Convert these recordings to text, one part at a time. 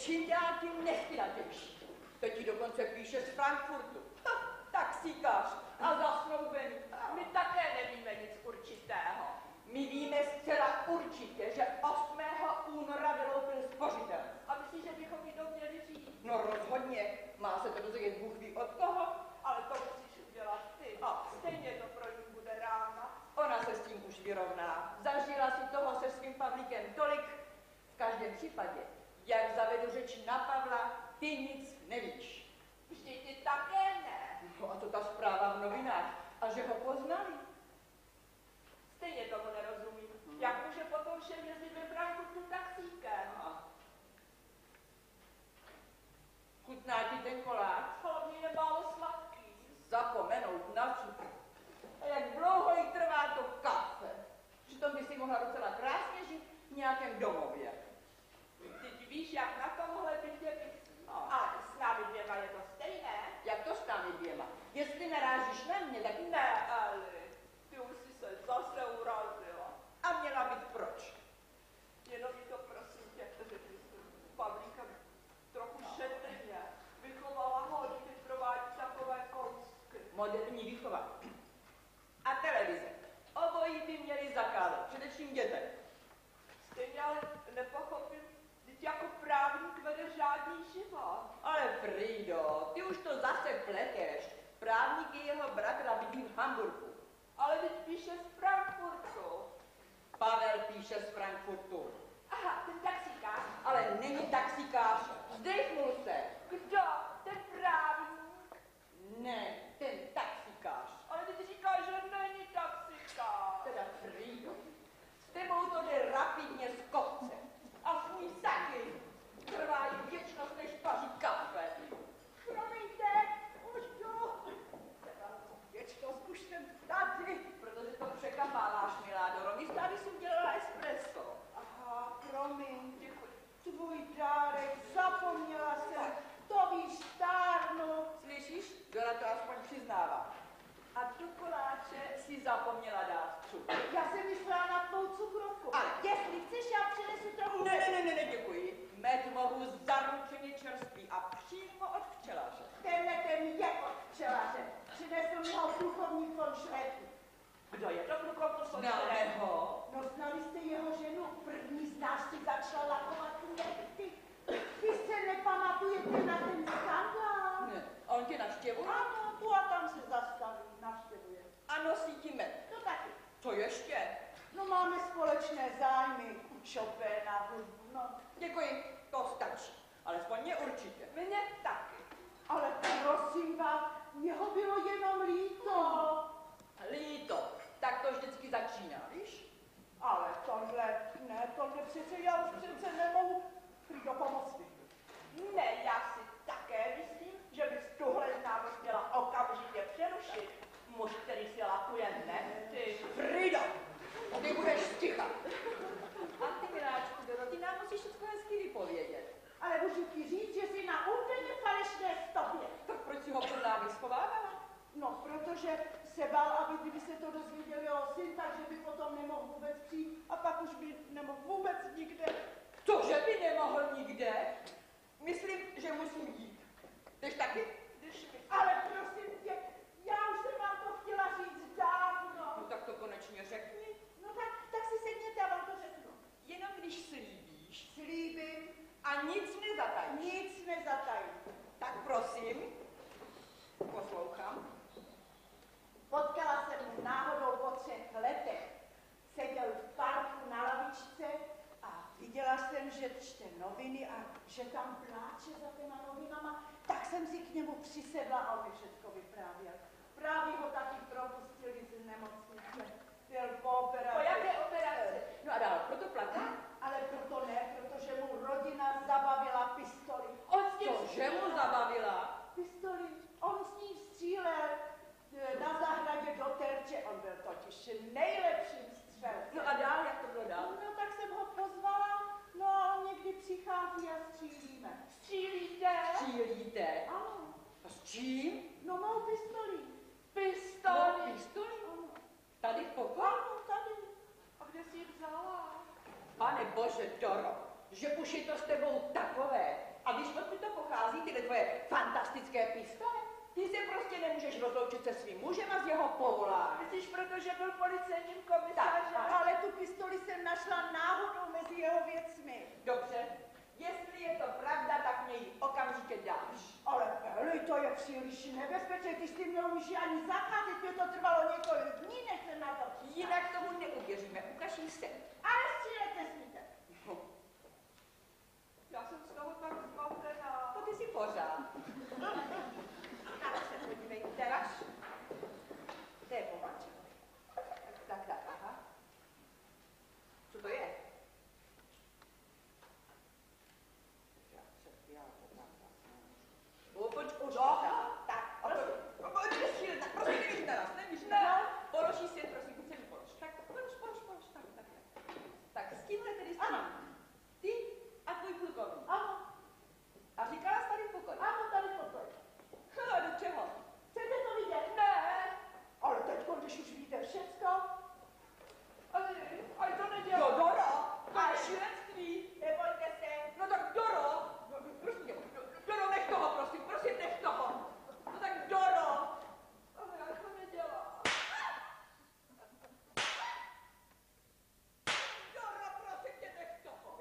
čím dál tím nechtynatější. To ti dokonce píše z Frankfurtu. Taxíkář a zasnoubený. My také nevíme nic určitého. My víme zcela určitě, že 8. února vyloupil spořitel. A myslíš, že bychom jí to měli říct? No rozhodně, má se to dozvědět Bůh ví od koho. Ale to musíš udělat ty. A stejně to pro ní bude rána. Ona se s tím už vyrovná. Zažila si toho se svým Pavlíkem tolik. V každém případě, jak zavedu řeč na Pavla, ty nic nevíš. Vždyť ty také ne. No a to ta zpráva v novinách. A že ho poznali. Stejně tomu nerozumím. Jak může potom všem jezdit ve Frankfurtu taxíkem? Chutná ti ten koláč? Hlavně je málo sladký. Zapomenout na cukr. A jak dlouho jí trvá to kafe? Přitom by si mohla docela krásně žít v nějakém domově. Ty víš, jak na tomhle bytě bych. No. Ale s námi dvěma je to stejné. Jak to s námi dvěma? Jestli narážíš na mě, tak ne, ale ty už si se zase urazila. A měla být proč? Jenom mi to prosím tě, že ty jsi Pavlíka trochu šetrně vychovala ho, když provádí takové kousky. Moderní výchova. A televize. Obojí by měli zakázat, především dětem. Stejně ale nepochopím, teď jako právník vede řádný život. Ale Frido, ty už to zase pleteš. Právník je jeho bratr a bydlí v Hamburgu. Ale teď píše z Frankfurtu. Pavel píše z Frankfurtu. Aha, ten taxíkář. Ale není taxikář. Zdechnul se. Kdo? Ten právník? Ne, ten taxikář. Ale ty říkáš, že není taxikář. Teda Frido, s tebou to jde rapidně z kopce. A svůj taky. Trvá jí věčnost, než paří kafe. Promiňte, už jdu. Věčnost už jsem tady, protože to překamáváš, milá Doro. Místo, aby si udělala espresso. Aha, promiň, děkuji. Tvůj dárek, zapomněla jsem, to víš, stárnu. Slyšíš? Dora to aspoň přiznává. A do koláče si zapomněla dát cukr. Já jsem myslela na tvou cukrovku. Ale jestli chceš, já přinesu trochu. Ne, děkuji. Med mohu zaručeně čerstvý a přímo od včelaře. Tenhle ten je od včelaře. Přinesl mi ho plukovník von Schrecken. Kdo je to plukovník von Známe Schrecken? ho. No znali jste jeho ženu, první z nás si začala lakovat nechty. Vy se nepamatujete na ten skandál? Ne, on tě navštěvuje? Ano, tu a tam se zastaví, navštěvuje. A nosí ti med. To taky. Co ještě? No máme společné zájmy, Chopina, hudbu, no. Děkuji, to stačí. Alespoň mě určitě. Mně taky. Ale prosím vás, mě ho bylo jenom líto. Líto, tak to vždycky začíná, víš? Ale tohle přece, já už přece nemohu. Frido, pomoct mi. Ne, já si také myslím, že bys tuhle známost měla okamžitě přerušit. Muž, který si lakuje nechty. Frido, ty budeš sticha. A ty, miláčku, Doro, ty nám musíš všechno hezky vypovědět. Ale můžu ti říct, že jsi na úplně falešné stopě. Tak proč si ho před námi schovávala? No, protože se bál, aby kdyby se to dozvěděl jeho syn, takže by potom nemohl vůbec přijít a pak už by nemohl vůbec nikde. To, že by nemohl nikde? Myslím, že musím jít. Jdeš taky? Ale prosím tě, já už jsem vám to chtěla říct dávno. No tak to konečně řekni. No tak si sedněte a vám to řeknu. Jenom když slíbíš. Slíbím. A nic nezatajíš. Nic nezatajím. Tak prosím, poslouchám. Potkala jsem mu náhodou po 3 letech. Seděl v parku na lavičce a viděla jsem, že čte noviny a že tam pláče za těma novinama. Tak jsem si k němu přisedla a on mi všechno vyprávěl. Právě ho taky propustili z nemocnice. Byl po operaci. Po jaké operaci? No a dál, proto plaká? Ale proto ne, protože mu rodina zabavila pistoli. On s tím Že mu zabavila? Pistoli. On s ní střílel na zahradě do terče. On byl totiž nejlepším střelcem. No a dál, jak to bylo dál? No tak jsem ho pozvala, no a on někdy přichází a střílíme. Střílíte? Střílíte? Ano, A s čím? no mou pistoli. Pistoli. Pistoli? Ano, Tady v pokoji? ano, tady. A kde jsi ji vzala? Pane Bože, Doro, že už je to s tebou takové, A víš, odkud to pochází, tyhle tvoje fantastické pistole? Ty se prostě nemůžeš rozloučit se svým mužem a z jeho povoláním. Myslíš, protože byl policejním komisařem? Ale tu pistoli jsem našla náhodou mezi jeho věcmi. Dobře, jestli je to pravda, tak mě ji okamžitě dáš. Ale Eli, to je příliš nebezpečné, ty jsi měl už ani zacházet, mě to trvalo několik dní, než jsem na to přišla. Jinak tomu neuvěříme, ukaž jí se. Ale střílet nesmíte. Já jsem z toho tak zmatená. To ty si pořád. Tak se podívejte. To je pomačka. Tak, aha. Co to je? Pojď, tak. Prosím, nevíš na nás, nevíš na nás. Položí si, prosím, pojď se mi polož. Tak, polož, tak. Tak, s tímhle tedy Ano. Ty a tvůj plukovník. Ano, A říkala jsi tady v pokoji. ano, tady pokoj. A do čeho? Chcete to vidět? Ne. Ale teď, když už víte všecko, Ale to nedělá. Jo, Doro, to je šílenství. nebojte se. No tak Doro, prosím tě, Doro, nech toho, prosím, nech toho. No tak Doro. Ale já to nedělá. Doro, prosím tě, nech toho.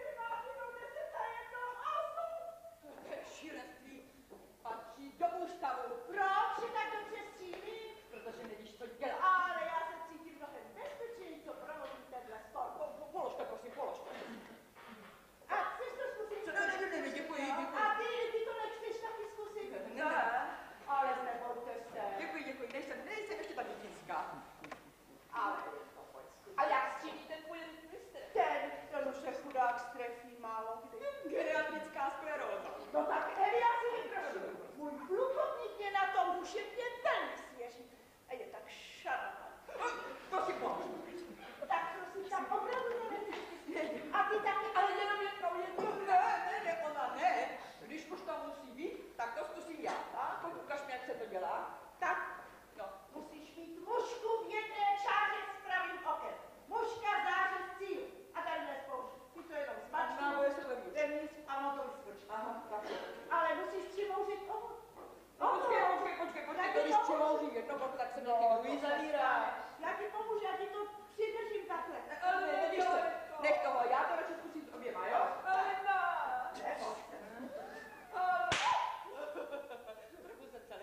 To je šílenství. Patří do ústavu, Proč si tak dobře střílí? protože nevíš, co dělat. Ale já se cítím mnohem bezpečněji, co provozí tenhle sport. Polož to, prosím, polož to. A chceš to zkusit? Ne, děkuji. A ty to nechceš taky zkusit? Ne. Ale nebojte se. Děkuji, nejsem ještě tak dětinská. Ale je to pojď zkusit. A jak střílí ten tvůj mistr? Ten už se chudák strefí málo kdy. Geriatrická skleróza. No tak Eliáši, prosím, můj plukovník je na tom duševně velmi svěží. A je tak šarmantní. Prosím, polož. Tak prosím, tam opravdu nevěříš. A ty taky, Ale jenom jednou. Ne, ona ne. Když už to musí být, tak to zkusím já. Tak, pojď ukaž mi, jak se to dělá. tak No, musíš mít mužku v jedné čáře s pravým okem. Mužka záře z cílu. A tady nespouš. Ty to jenom zmačkni. Málo je to levý. Ten nic, ano, to vyskočí. Aha, tak. Ale musíš přimouřit ovu. Počkej, když přelouží jedno boku, tak se mě ty druhý zavírá. Já ti pomůžu, já ti to přidržím takhle. Ale víš co, nech toho, já to radši zkusím s oběma, jo? Ale ne. Ale Trochu se celé.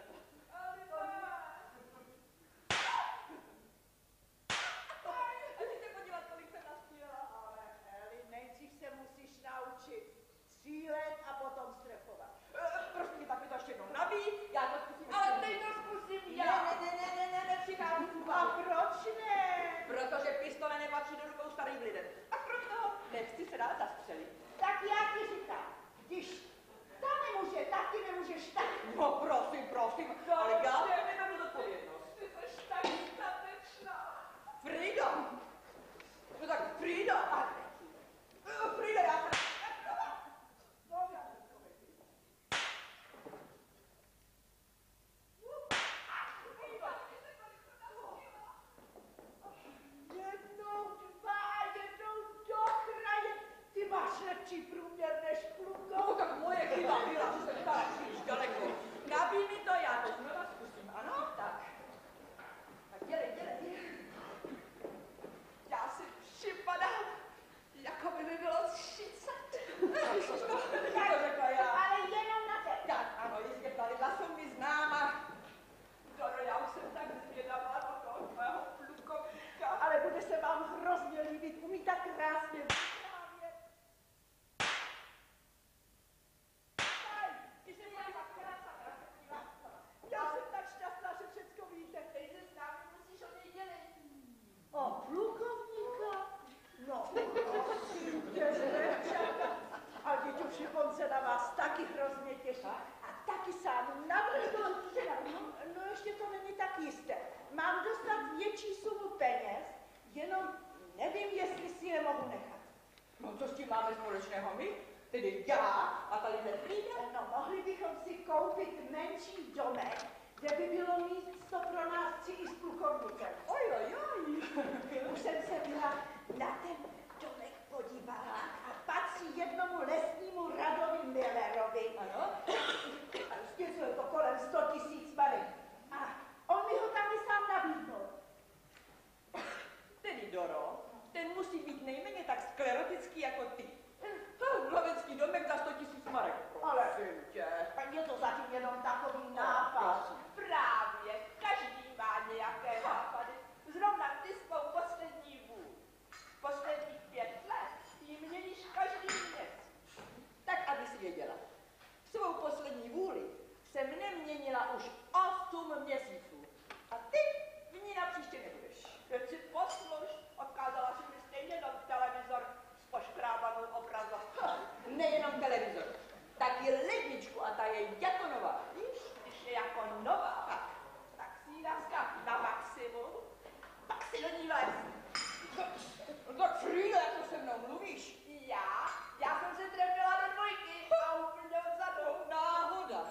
A ty se podívat, kolik jsem nastřílela. Ale Eli, nejdřív se musíš naučit střílet a potom strefovat. Prosím tě, tak mi to ještě jednou nabíj, já to zkusím. Ale teď to zkusím já. Ne, přichází tu A proč ne? Protože pistole nepatří do rukou starých lidem. A kromě toho, nechci se dál zastřelit. Tak já ti říkám, když ta nemůže, tak ty nemůžeš tak. No prosím, ale já neberu zodpovědnost. Ty jsi tak statečná. Frida! No tak Frida! Frida, já se... Jednou do kraje. Ty máš lepší průměr než No Pluko. tak moje chyba byla, že jsem stala příliš daleko. Nabíj mi to, já to znova zkusím, ano? Tak. Tak dělej. Já si připadám, jako by mi bylo 30. To řekla já. Ale jenom na tebe. Tak, ano, jistě pravidla jsou mi známa. Doro, já už jsem tak zvědavá do toho tvého plukovníka. Ale bude se vám hrozně líbit, umí tak krásně vyprávět. Já jsem tak šťastná, že všecko víte. Teď se s námi musíš o něj dělit. O plukovníka? No, prosím tě, zvěrčata. Ale teď už on se na vás taky hrozně těší. A taky sám navrhl, že no ještě to není tak jisté. Mám dostat větší sumu peněz, jenom nevím, jestli si je mohu nechat. No co s tím máme společného my? Tedy já a tady Frida? No, mohli bychom si koupit menší domek, kde by bylo místo pro nás tři i s plukovníkem. Oj. Už jsem se byla na ten domek podívala a patří jednomu lesnímu Radovi Millerovi. Doro, ten musí být nejméně tak sklerotický jako ty. Lovecký domek za 100 000 marek. Ale Prosím tě. je to zatím jenom takový nápad. Právě, každý má nějaké nápady. Zrovna ty svou poslední vůl. Posledních 5 let ji měníš každý měsíc. Tak, aby si věděla. Svou poslední vůli jsem neměnila už 8 měsíců. A ty v ní na příště nebudeš. Teď si posluš, odkázala si mi stejně na televizor s poškrábanou obrazovkou. Nejenom televizor. Taky ledničku a ta je jako nová. Víš? Když je jako nová, tak si ji naskáp na maximum, pak si do ní vlez. Tak Frýdo, jak to se mnou mluvíš? Já jsem se trefila do dvojky a úplně odzadu. Náhoda.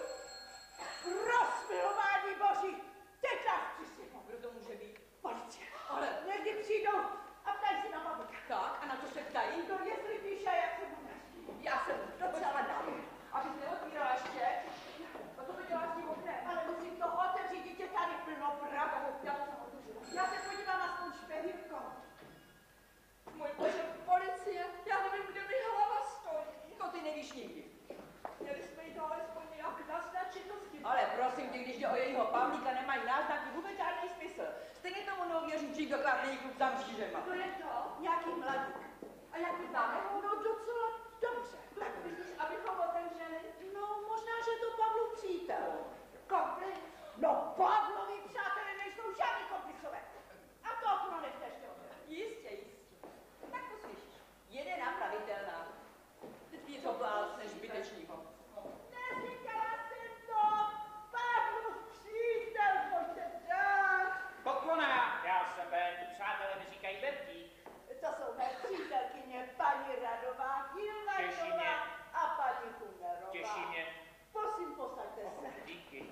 Rozmilování boží, teď nás přisypou. Kdo to může být? Policie. Ale Někdy přijdou a ptají se na Pavlíka. tak, a na co se ptají? To jestli píše, jak se mu daří. Já jsem docela dám. Abys neotvírala ještě. A co to děláš s tím oknem? Ale musím to otevřít, dítě tady plno prachu. Já se podívám aspoň špehírkou. Můj bože, policie, já nevím, kde mi hlava stojí. To ty nevíš nikdy. Měli jsme jí to alespoň nějak naznačit to s tím. Ale prosím tě, když jde o jejího Pavlíka, nemají náznaky vůbec žádný smysl. Stejně tomu neuvěří dřív dokladný klub za mřížema. To je to. Nějaký mladík. A jak my máme? No docela dobře. Tak myslíš, abychom otevřeli? No možná, že to Pavlův přítel. Komplic. No Pavlovi přátelé nejsou žádný komplicové. A to okno nechte ještě otevřít. Jistě, jistě. Tak to slyšíš. Jeden napravitelná. Teď něco plácneš zbytečnýho. Neříkala jsem to. Pavlův přítel, pojďte dát. Poklona, já jsem Ben, přátelé mi říkají Bertík. To jsou mé přítelkyně paní Radová Těší mě. Hilvanová a paní Humerová. Těší mě. Prosím, posaďte se. Díky.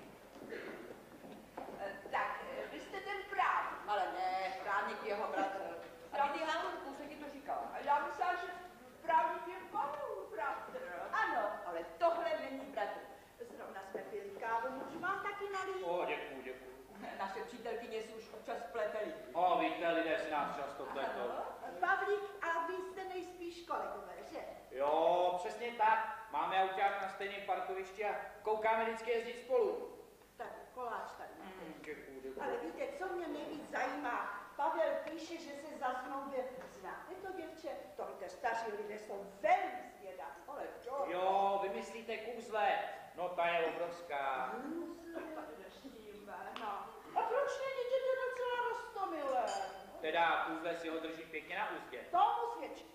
Tak, vy jste ten právník. Ale ne, právník jeho bratr. A ty Hanurku se ti to říkala. A já myslela, že právník je Pavlův bratr. Ano, ale tohle není bratr. Zrovna jsme pili kávu, můžu vám taky nalít? O, děkuju, děkuju. Naše přítelkyně si už občas pleteli. O, víte, lidé si nás často pletou. Pavlík, a vy jste nejspíš kolegové, že? Jo, přesně tak. Máme auták na stejném parkovišti a koukáme vždycky jezdit spolu. Tak, koláč tady máte. Děkuju, děkuju. Ale víte, co mě nejvíc zajímá? Pavel píše, že se zasnoubě. Znáte to, děvče? To víte, staří lidé jsou velmi zvědaví. Ale to... Jo, vymyslíte kůzle. No, ta je obrovská. No. A proč není dětě docela roztomilé? Teda kůzle si ho drží pěkně na úzdě. Tomu svědčí.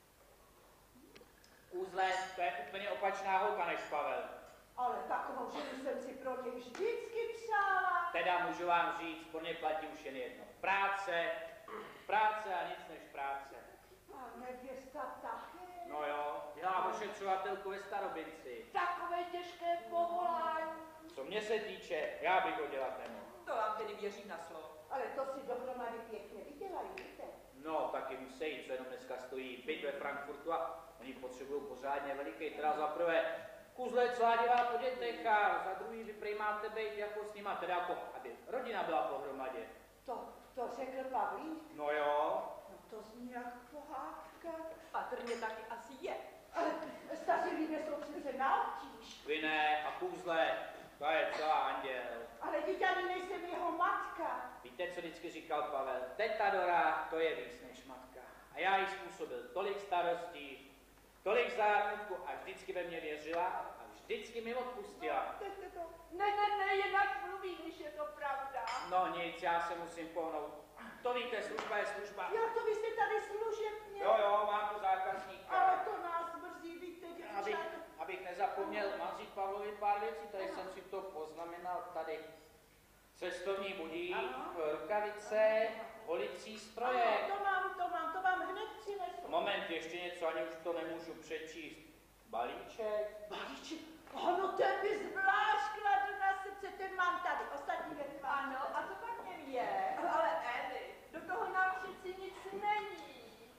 Kůzle, to je úplně opačná holka než Pavel. Ale takovou ženu jsem si pro něj vždycky přála. Teda můžu vám říct, pro ně platí už jen jedno. Práce, práce a nic než práce. A nevěsta také. No jo, dělám ošetřovatelku ve Starobinci. Takové těžké povolání. Co mě se týče, já bych ho dělat nemohl. To vám tedy věřím na slovo. Ale to si dohromady pěkně vydělají, víte? No, taky musí, co jenom dneska stojí byt ve Frankfurtu a oni potřebují pořádně veliký. Teda za prvé kuzle celá dělá po dětech a za druhý vy prý máte být jako s nima, teda jako, aby rodina byla pohromadě. To řekl Pavlík. No jo, No to zní jak pohádka. Patrně taky asi je. Ale staří lidé jsou přece na obtíž. vy ne a kuzle, to je celá anděl. Ale dítě ani nejsem jeho matka. Víte, co vždycky říkal Pavel? Teta Dora, to je víc než matka. A já jí způsobil tolik starostí, tolik zármutku a vždycky ve mě věřila a vždycky mi odpustila. Teďte to. Ne, jinak mluví, když je to pravda. No nic, já se musím pohnout. To víte, služba je služba. Jak to vy jste tady služebně? Jo, mám tu zákazníka. Ale to nás mrzí, víte, děvčata. Abych nezapomněl, mám říct Pavlovi pár věcí, tady jsem si to poznamenal tady. Cestovní budík, rukavice, holicí stroje. Ano, to vám hned přinesu. Moment, ještě něco, ani už to nemůžu přečíst. Balíček? Balíček, ano, ten by zvlášť kladl na srdce, ten mám tady, ostatní věci mám. Ano, a co pak něm je? Ale Eli, do toho nám přeci nic není.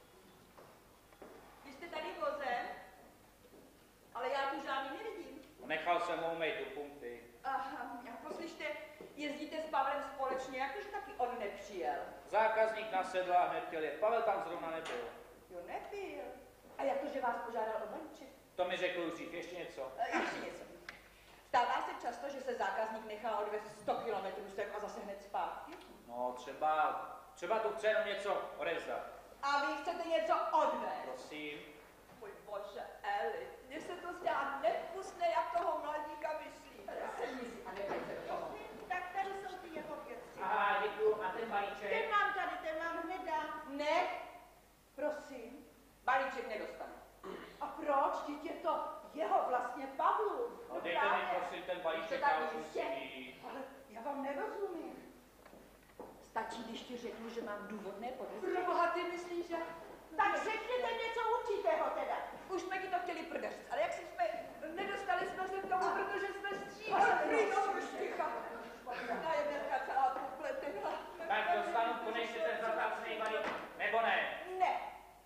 Vy jste tady vozem, ale já tu žádný nevidím. Nechal jsem ho umýt do pumpy. Aha, poslyšte, jezdíte s Pavlem společně, jakože taky on nepřijel. Zákazník na nasedl a hned chtěl jet. Pavel tam zrovna nebyl. Jo, nebyl. A jak to, že vás požádal o balíček? To mi řekl už dřív, ještě něco. Ještě něco. Stává se často, že se zákazník nechá odvést 100 kilometrů sem a zase hned zpátky? No, třeba tu chce jenom něco odevzdat. A vy chcete něco odvést? Prosím. Můj bože, Eli, mně se to zdá nevkusné, jak toho mladíka myslí. Sedni si a nebejte toho. Tak tady jsou ty jeho věci. Aha, děkuju. A ten Ten balíček? mám tady, ten vám hned dám. Ne, Prosím. balíček nedostanu. A proč? Vždyť je to jeho vlastně Pavlu. No, dejte mi prosím ten balíček, tak já už jistě. musím jít. Ale já vám nerozumím. Stačí, když ti řeknu, že mám důvodné podezření. Proboha, ty myslíš, že... Tak řekněte něco určitého teda. Už jsme ti to chtěli prdeřit, ale jak si jsme... Nedostali jsme se k tomu, protože jsme Ale stříhali. prýma už ticha. Najedenka celá popletená. Tak dostanu konečně ten zatracený balíček, nebo ne? Ne.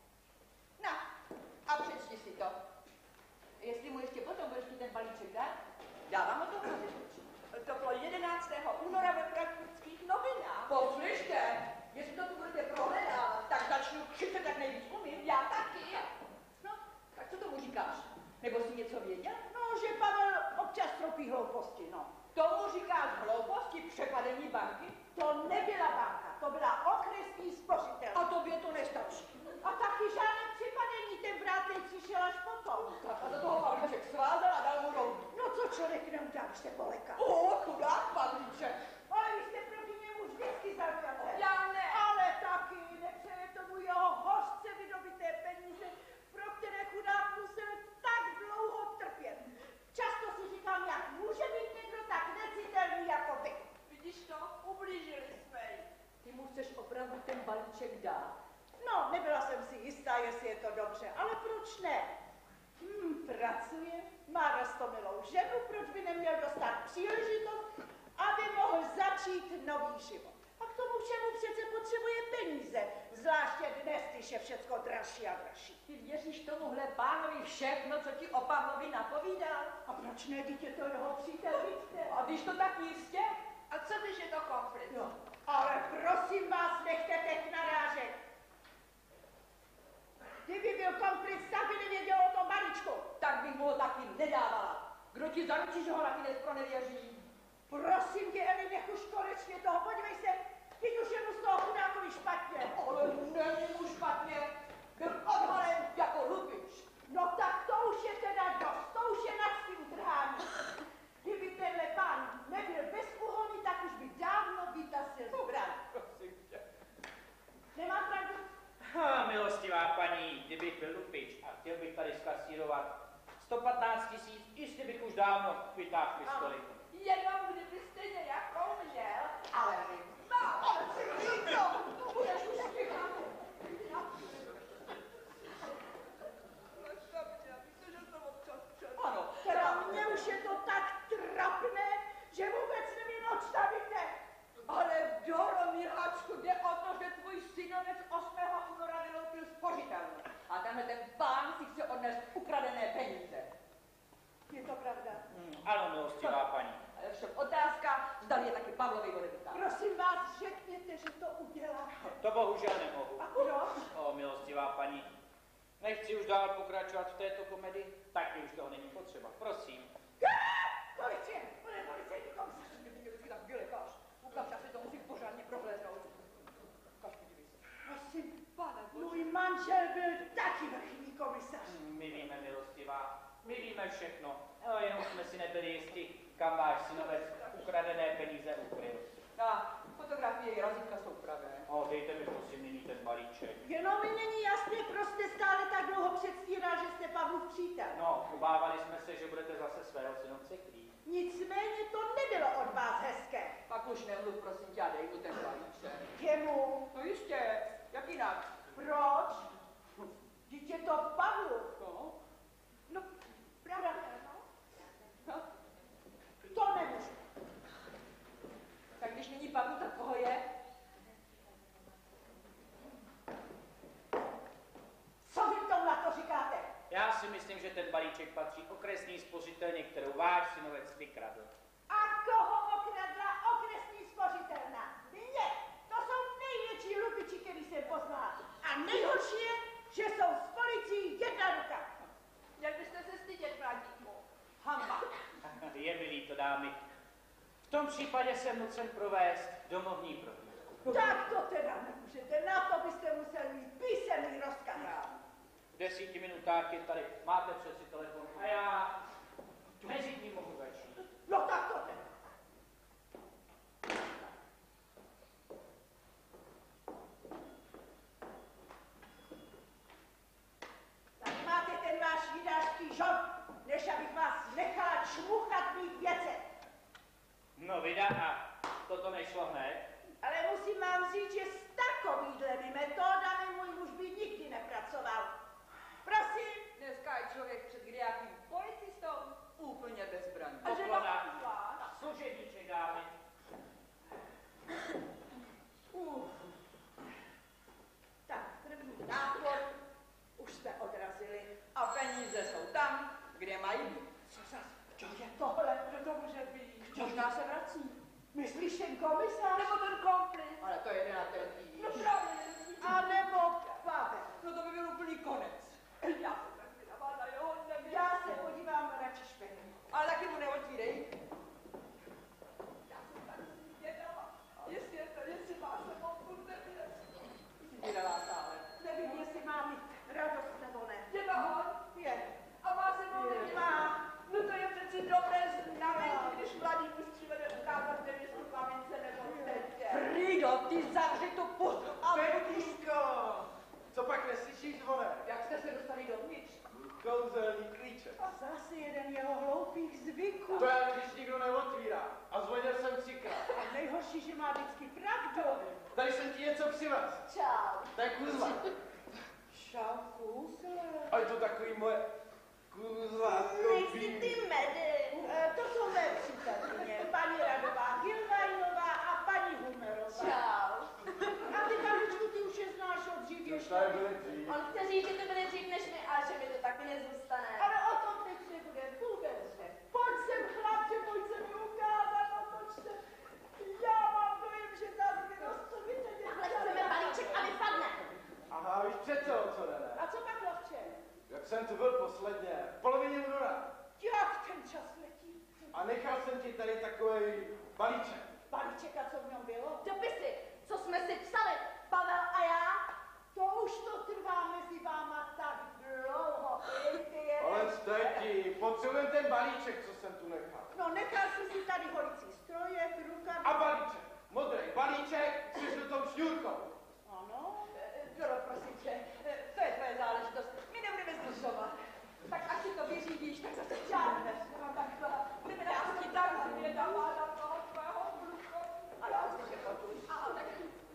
Na, a přečti si to. Jestli mu ještě potom budeš ten balíček dát, dávám ho to rozhodnutí. To bylo 11. února ve frankfurtských novinách. Poslyšte, jestli to tu budete prohledávat, tak začnu křičet, jak nejvíc umím. Já taky. No, tak co tomu říkáš? Nebo jsi něco věděl? No, že Pavel občas tropí hlouposti, no. Tomu říkáš hlouposti překladení banky? To nebyla banka, to byla okresní spořitelna. A tobě to nestačí. A taky žádné připadení, ten vrátnej přišel až potom. Tak a do toho Pavlíček svázal a dal mu roudu. No co člověk neudělá, když se poleka. Chudák Pavlíček. Ale vy jste proti němu vždycky zaujaté. Já ne. Ale taky nepřeje tomu jeho hořce vydobité peníze, pro které chudák musel tak dlouho trpět. Často si říkám, jak může být někdo tak necitelný jako vy. Vidíš to? Ublížili jsme jí. Ty mu chceš opravdu ten balíček dát? No, nebyla jsem si jistá, jestli je to dobře, ale proč ne? Pracuje, má roztomilou ženu, proč by neměl dostat příležitost, aby mohl začít nový život. A k tomu všemu přece potřebuje peníze, zvláště dnes, když je všecko dražší a dražší. Ty věříš tomuhle pánovi všechno, co ti o Pavlovi napovídal? A proč ne, dítě to jeho přítel, vidíte? A víš to tak jistě? A co když je to konflikt? No, ale prosím vás, nechte těch narážek. Kdyby byl konflikt, tak by nevěděl o tom balíčku. Tak bych mu ho taky nedávala. Kdo ti zaručí, že ho nakonec pronevěří? Prosím tě, Eli, nech už konečně toho, podívej se, teď už je mu z toho chudákovi špatně. Ale není mu špatně. Byl odhalen jako lupič. No tak to už je teda dost, to už je nad svým trháním. Kdyby tenhle pán nebyl bez uhony, tak už by dávno vytasil zbraň. Prosím tě. Nemám pravdu? Milostivá paní, kdybych byl lupič a chtěl bych tady skasírovat 115 000, jistě bych už dávno vytáhl pistoli. Jenom kdybyste nějakou měl. Ale my. No, ale si to. Budeš už ticha. Ano, Teda mně už je to tak trapné, že vůbec nevím, oč tady jde. ale Doro, miláčku, jde o to, že tvůj synovec 8. února vyloutil spořitelnu. A tenhle ten pán si chce odnést ukradené peníze. Je to pravda. Ano, milostivá paní. A je všem otázka, zda je taky Pavlovi odevzdá. Prosím vás, řekněte, že to udělá. To bohužel nemohu. A proč? O, milostivá paní, nechci už dál pokračovat v této komedii, taky už toho není potřeba. Prosím. Policie, policejní komisař. Vždycky tak vylekáš. Ukaž, já si to musím pořádně prohlédnout. Ukaž, podívej se. Prosím, Pane Bože. můj manžel byl taky vrchní komisař. My víme, milostivá, my víme všechno, ale jenom jsme si nebyli jistí, kam váš synovec ukradené peníze ukryl. A fotografie i razítka jsou pravé. O, dejte mi prosím nyní ten balíček. Jenom mi není jasné, proč jste stále tak dlouho předstíral, že jste Pavlův přítel. No, obávali jsme se, že budete zase svého synovce krýt. Nicméně to nebylo od vás hezké. Pak už nemluv, prosím tě, a dej mu ten balíček. Jemu. No jistě, jak jinak? Proč? Vždyť je to Pavlův. No, No, pravda, no. no. To nemůžu. Tak když není Pavlu, tak koho je? Co vy tomu na to říkáte? Já si myslím, že ten balíček patří okresní spořitelně, kterou váš synovec vykradl. A koho okradla okresní spořitelna? Mě! To jsou největší lupiči, který se nejhorší je, že jsou s policií jedna ruka. Měl byste se stydět, mladíku. Hamba. Je mi líto, dámy. V tom případě jsem nucen provést domovní prohlídku. Tak to teda nemůžete, na to byste museli mít písemný rozkaz. V 10 minutách je tady. Máte přeci telefon. A já mezi tím mohu začít. No tak to teda. Tady máte ten váš jidářský žon, než abych vás nechala čmuchat v mých věcech. No vida, a toto nešlo hned. Ale musím vám říct, že s takovýhlemi metodami můj muž by nikdy nepracoval. Prosím. Dneska je člověk před kdejakým policistou úplně bezbranný. A že Poklona. vás. Služebníček, dámy. Tak, první nápor už jsme odrazili. A peníze jsou tam, kde mají být. Co zas? Co je tohle? Kdo to může být? Možná se vrací. Myslíš ten komisář? Nebo ten komplis. Ale to je na ten týž. No právě. A nebo Pavel? No to by byl úplný konec. Já jsem tak vydavá na jeho nevěděl. Já se podívám radši špehnu. Ale taky mu neotvírej. Já jsem tak zvědavá. Jestli má se pokud nevěděl. Vydala stále. Nevím, jestli mám mít radost nebo ne. Je to on? Je. A má se mnou nevěděl. Má. No to je přeci dobré znamení, když mladý muž přivede ukázat nevěstu mamince nebo tetě. Frido, ty zavři tu pusu a Petíško! Co pak neslyšíš zvone? jak jste se dostali dovnitř? Kouzelný klíček. Zase jeden jeho hloupých zvyků. To je, když nikdo neotvírá. A zvonil jsem 3krát. A nejhorší, že má vždycky pravdu. Tady jsem ti něco přivez. Čau. To je kuzla. Čau, kůzle. A je to takový moje kuzlákový. medy. To jsou mé přítelkyně. Paní Radová Hilvajnová a paní Humerová. Čau. A ty, Pavličku, ty už je znáš od dřív Už ještě. tady byli dřív. On chce říct, že to bude dřív než my, ale že mi to taky nezůstane. Ale o tom teď nebude vůbec ne. Pojď sem, chlapče, pojď se mi ukázat, otoč se. Já mám dojem, že tady roztovíte Takhle chceme balíček a vypadne. Aha, víš přece o co jde, ne? A co pak, lovče? Jak jsem tu byl posledně, v polovině února. Jak ten čas letí? A nechal jsem ti tady takový balíček. Balíček, a co v něm bylo? Dopisy, co jsme si psali, Pavel a já. To už to trvá mezi váma tak dlouho. Ale stejti, potřebujem ten balíček, co jsem tu nechal. No, nechal jsi si tady holicí stroje, rukavice. A balíček, modrý balíček, s tou šňůrkou. Ano. Doro, prosím tě, to je tvoje záležitost. My nebudeme zdržovat. Tak až si to vyřídíš, tak zase žádné. No takhle. Budeme Já na si tak zvědavá na toho tvého kluka. Ale já si nepatuj. A tak.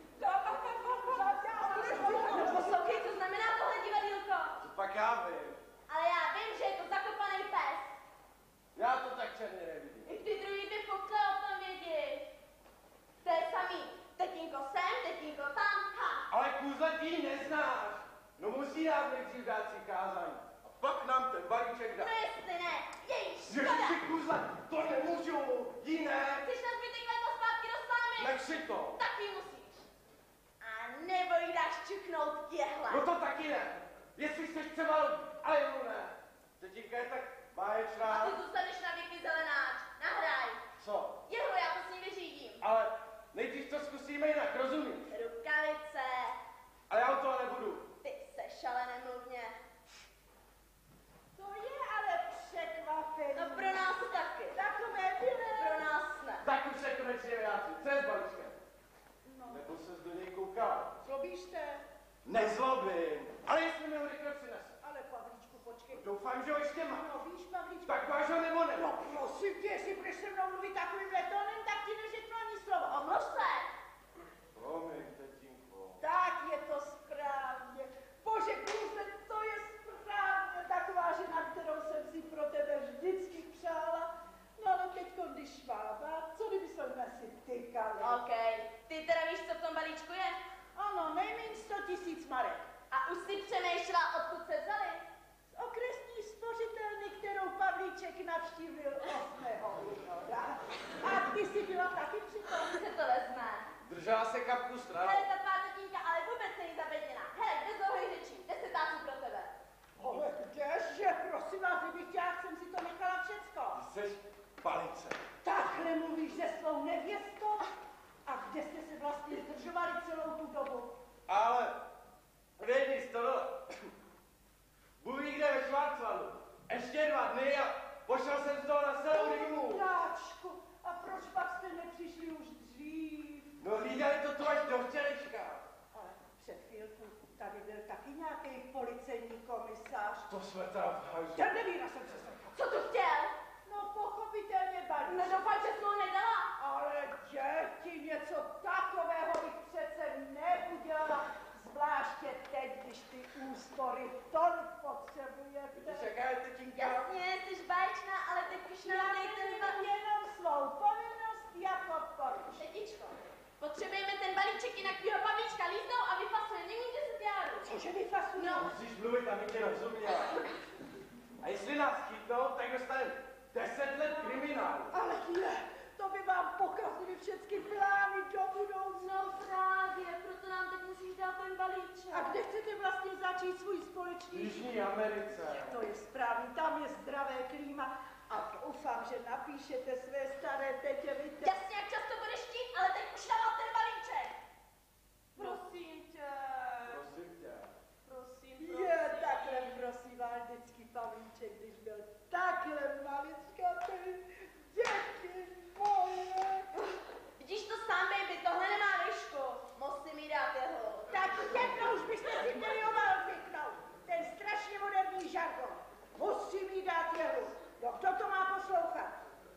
No poslouchej, co znamená tohle divadýlko. To pak já vím. Ale já vím, že je to zakopaný pes. Já to tak černě nevidím. I ty druhý by fokle o tom vědí. To je samý. Tetínko sem, tetínko tam, ha. Ale kůzle ty ji neznáš. No musí nám nejdřív dát přikázání. A pak nám ten balíček dá. No jestli ne, jej, škoda. Ježiši kůzle, to nemůžu. Jiné. Chceš na zbytek léta zpátky do sámy? Nechci to. Taky musíš. A nebo jí dáš čuknout těhle. No to taky ne. Jestli chceš třeba lidi, ale jenom ne. Tetinka je tak A báječná. ty zůstaneš na věky zelenáč. Nahraj. Co? Jeho, já to s ní vyřídím. Ale nejdřív to zkusíme jinak, rozumíš? Rukavice. A já u toho nebudu. Ty seš, ale nemluvně. To je ale překvapení. No pro nás taky. Takové byle. Pro nás ne. Tak už se konečně vyjádřit. Co je s balíčkem? No. Nebo ses do něj koukal? Zlobíš se? Nezlobím. Ale jestli mi ho rychle přinese. Ale Pavlíčku, počkej. Doufám, že ho ještě má. No víš, Pavlíčku. Tak máš ho nebo ne? No prosím tě, jestli budeš se mnou mluvit takovýmhle tónem, tak ti neřeknu ani slovo. Omluv se. Promiň, tetínko. Tak je to správně. Bože, kůzle, to je správně. Taková žena, kterou jsem si pro tebe vždycky přála. No ale teďko, když máma, co kdyby jsme si tykali? OK. Ty teda víš, co v tom balíčku je? Ano, nejméně 100 000 marek. A už si přemýšlela, odkud se vzali? Z okresní spořitelny, kterou Pavlíček navštívil 8. února. A ty jsi byla taky při tom? Se to vezme. Držela se kapku stranu. Hele, ta tvá tetínka, ale vůbec není zabedněná. Hele, kde tady byl taky nějaký policejní komisař. To jsme tam v hajzu. Černevína jsem se sekla. Co tu chtěl? No pochopitelně balíček. No doufám, že jsi mu nedala. Ale děti, něco takového bych přece neudělala. Zvláště teď, když ty úspory tolik potřebujete. Čekaj, tetinka. Jasně, jsi báječná, ale teď už Já nám ten nedělám jenom svou povinnost jako poruč. Tetičko, potřebujeme ten balíček, jinak tvýho Pavlíčka líznou a vyfasuje. Nevíte se diáru. Cože vyfasují? No. Musíš mluvit, aby tě rozuměla. A jestli nás chytnou, tak dostaneme 10 let kriminálu. Ale je, to by vám pokazili všechny plány do budoucna. No právě, proto nám teď musíš dát ten balíček. A kde chcete vlastně začít svůj V společný? Jižní Americe. To je správný, tam je zdravé klíma a doufám, že napíšete své staré tetě, víte. Jasně, jak často budeš chtít, ale teď už dávám ten balíček. Prosím tě. Prosím tě. Prosím, Je, takhle prosíval vždycky Pavlíček, když byl takhle maličkatý. Děti moje. Vidíš to sám, baby, tohle nemá výšku. Musím jí dát jeho. Tak jednou už byste si měli oba odvyknout. Ten strašně moderní žargon. Musím jí dát jehu. No kdo to má poslouchat?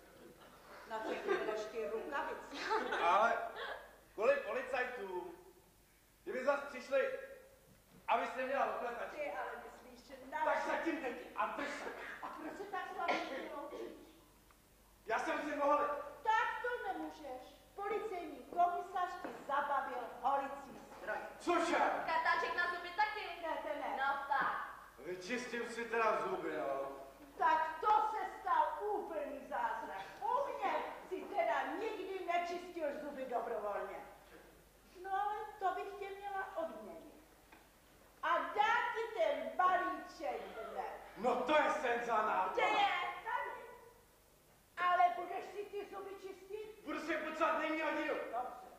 Na co ty jdeš ty rukavice? Ale kolik policajtů? Kdyby zas přišli, abyste měla opletačky. Ty ale myslíš, že na... Tak se tím teď a drž se. A proč se tak slavně loučíš? Já jsem si mohl... Tak to nemůžeš. Policejní komisař ti zabavil holicí stroj. Cože? Kartáček na zuby taky. Ne, to ne. No tak. Vyčistím si teda zuby, no. Tak to se stal úplný zázrak. U mě si teda nikdy nečistil zuby dobrovolně. No ale to bych tě měla odměnit. A dát ti ten balíček hned. No to je senzaná. Kde je? Tady. Ale budeš si ty zuby čistit? Budu si potřebovat nejmí hodinu. Dobře.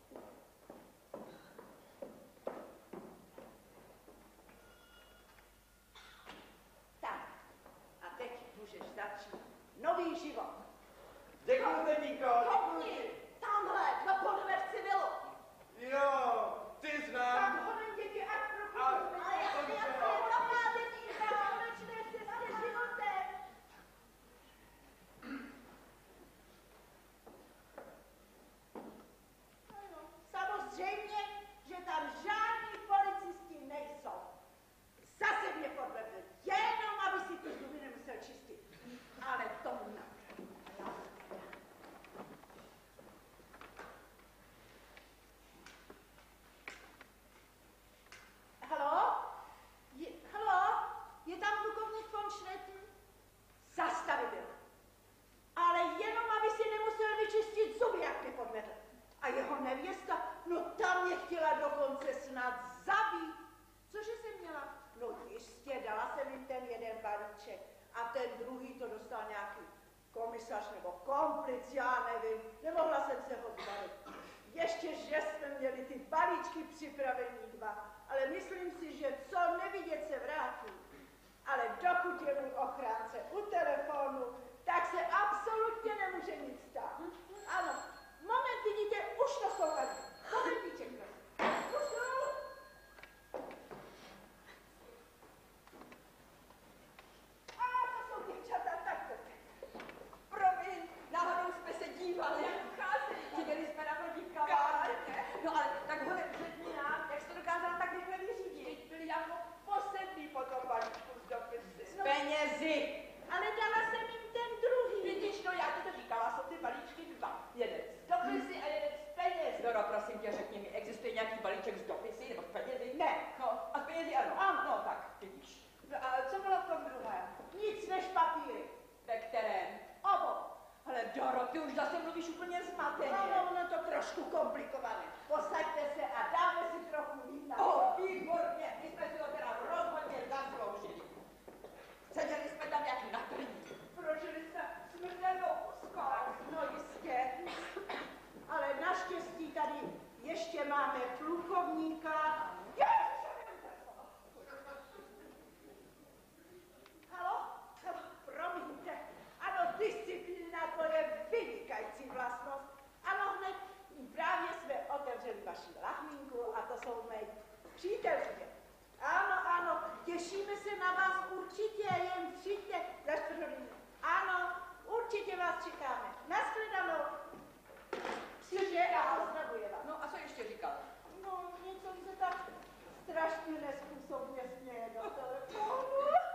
Tak. A teď můžeš začít nový život. Děkuju, tetinko. Kopni, tamhle, na podverci bylo. Jo, ty znám. Tak honem děti, ať Ale- propustíme. Ale jasně, jasně, dobrá tetinka. Konečně jste s životem. Ano, samozřejmě, že tam žádní policisti nejsou. Zase mě podvedl, jenom aby si ty zuby nemusel čistit. Ale tomu na. Haló? Haló? Je tam plukovník von Schretten? Zastavil. Ale jenom, aby si nemusel vyčistit zuby, jak mě podvedl. A jeho nevěsta, no tam mě chtěla dokonce snad zabít. Cože jsem měla? No jistě, dala jsem jim ten jeden balíček. A ten druhý to dostal nějaký komisař nebo komplic, já nevím. Nemohla jsem se ho zbavit. Ještě, že jsme měli ty balíčky připravení dva. Ale myslím si, že co nevidět se vrátí. Ale dokud je můj ochránce u telefonu, tak se absolutně nemůže nic stát. Ano, moment, vidíte, už to jsou tady. Momentíček, prosím. Už jsou. A to jsou děvčata, tak to. Promiň, náhodou jsme se dívali. Viděli jsme na chodníka. No ale tak ho řekni nám, jak jsi to dokázala tak rychle vyřídit. Byli jako posedlí po tom balíčku z dopisy. S penězi. Ale dala jsem jim ten druhý. Vidíš, no já ti to říkala, jsou ty balíčky dva. Jeden z dopisy a jeden z peněz. Doro, prosím tě, řekni mi, existuje nějaký balíček z dopisy nebo z penězi? Ne. No, a z penězi ano. Ano. No, tak, vidíš. No a co bylo v tom druhém? Nic než papíry. Ve kterém? Obou. Ale Doro, ty už zase mluvíš úplně zmateně. No, ono to trošku komplikované. Posaďte se a dáme si trochu vína. Výborně, my jsme si to teda rozhodně zasloužili. Seděli jsme tam jak na trní. Prožili jsme smrtelnou úzkost. No jistě. Ale naštěstí tady ještě máme plukovníka. Halo? Promiňte. Ano, disciplína to je vynikající vlastnost. Ano, hned právě jsme otevřeli vaši Těšíme se na vás určitě, jen přijďte za 4 hodiny. Ano, určitě vás čekáme. Nashledanou. Přijďte a pozdravuje vás. No a co ještě říkal? No, něco se tak strašně nespůsobně směje do telefonu.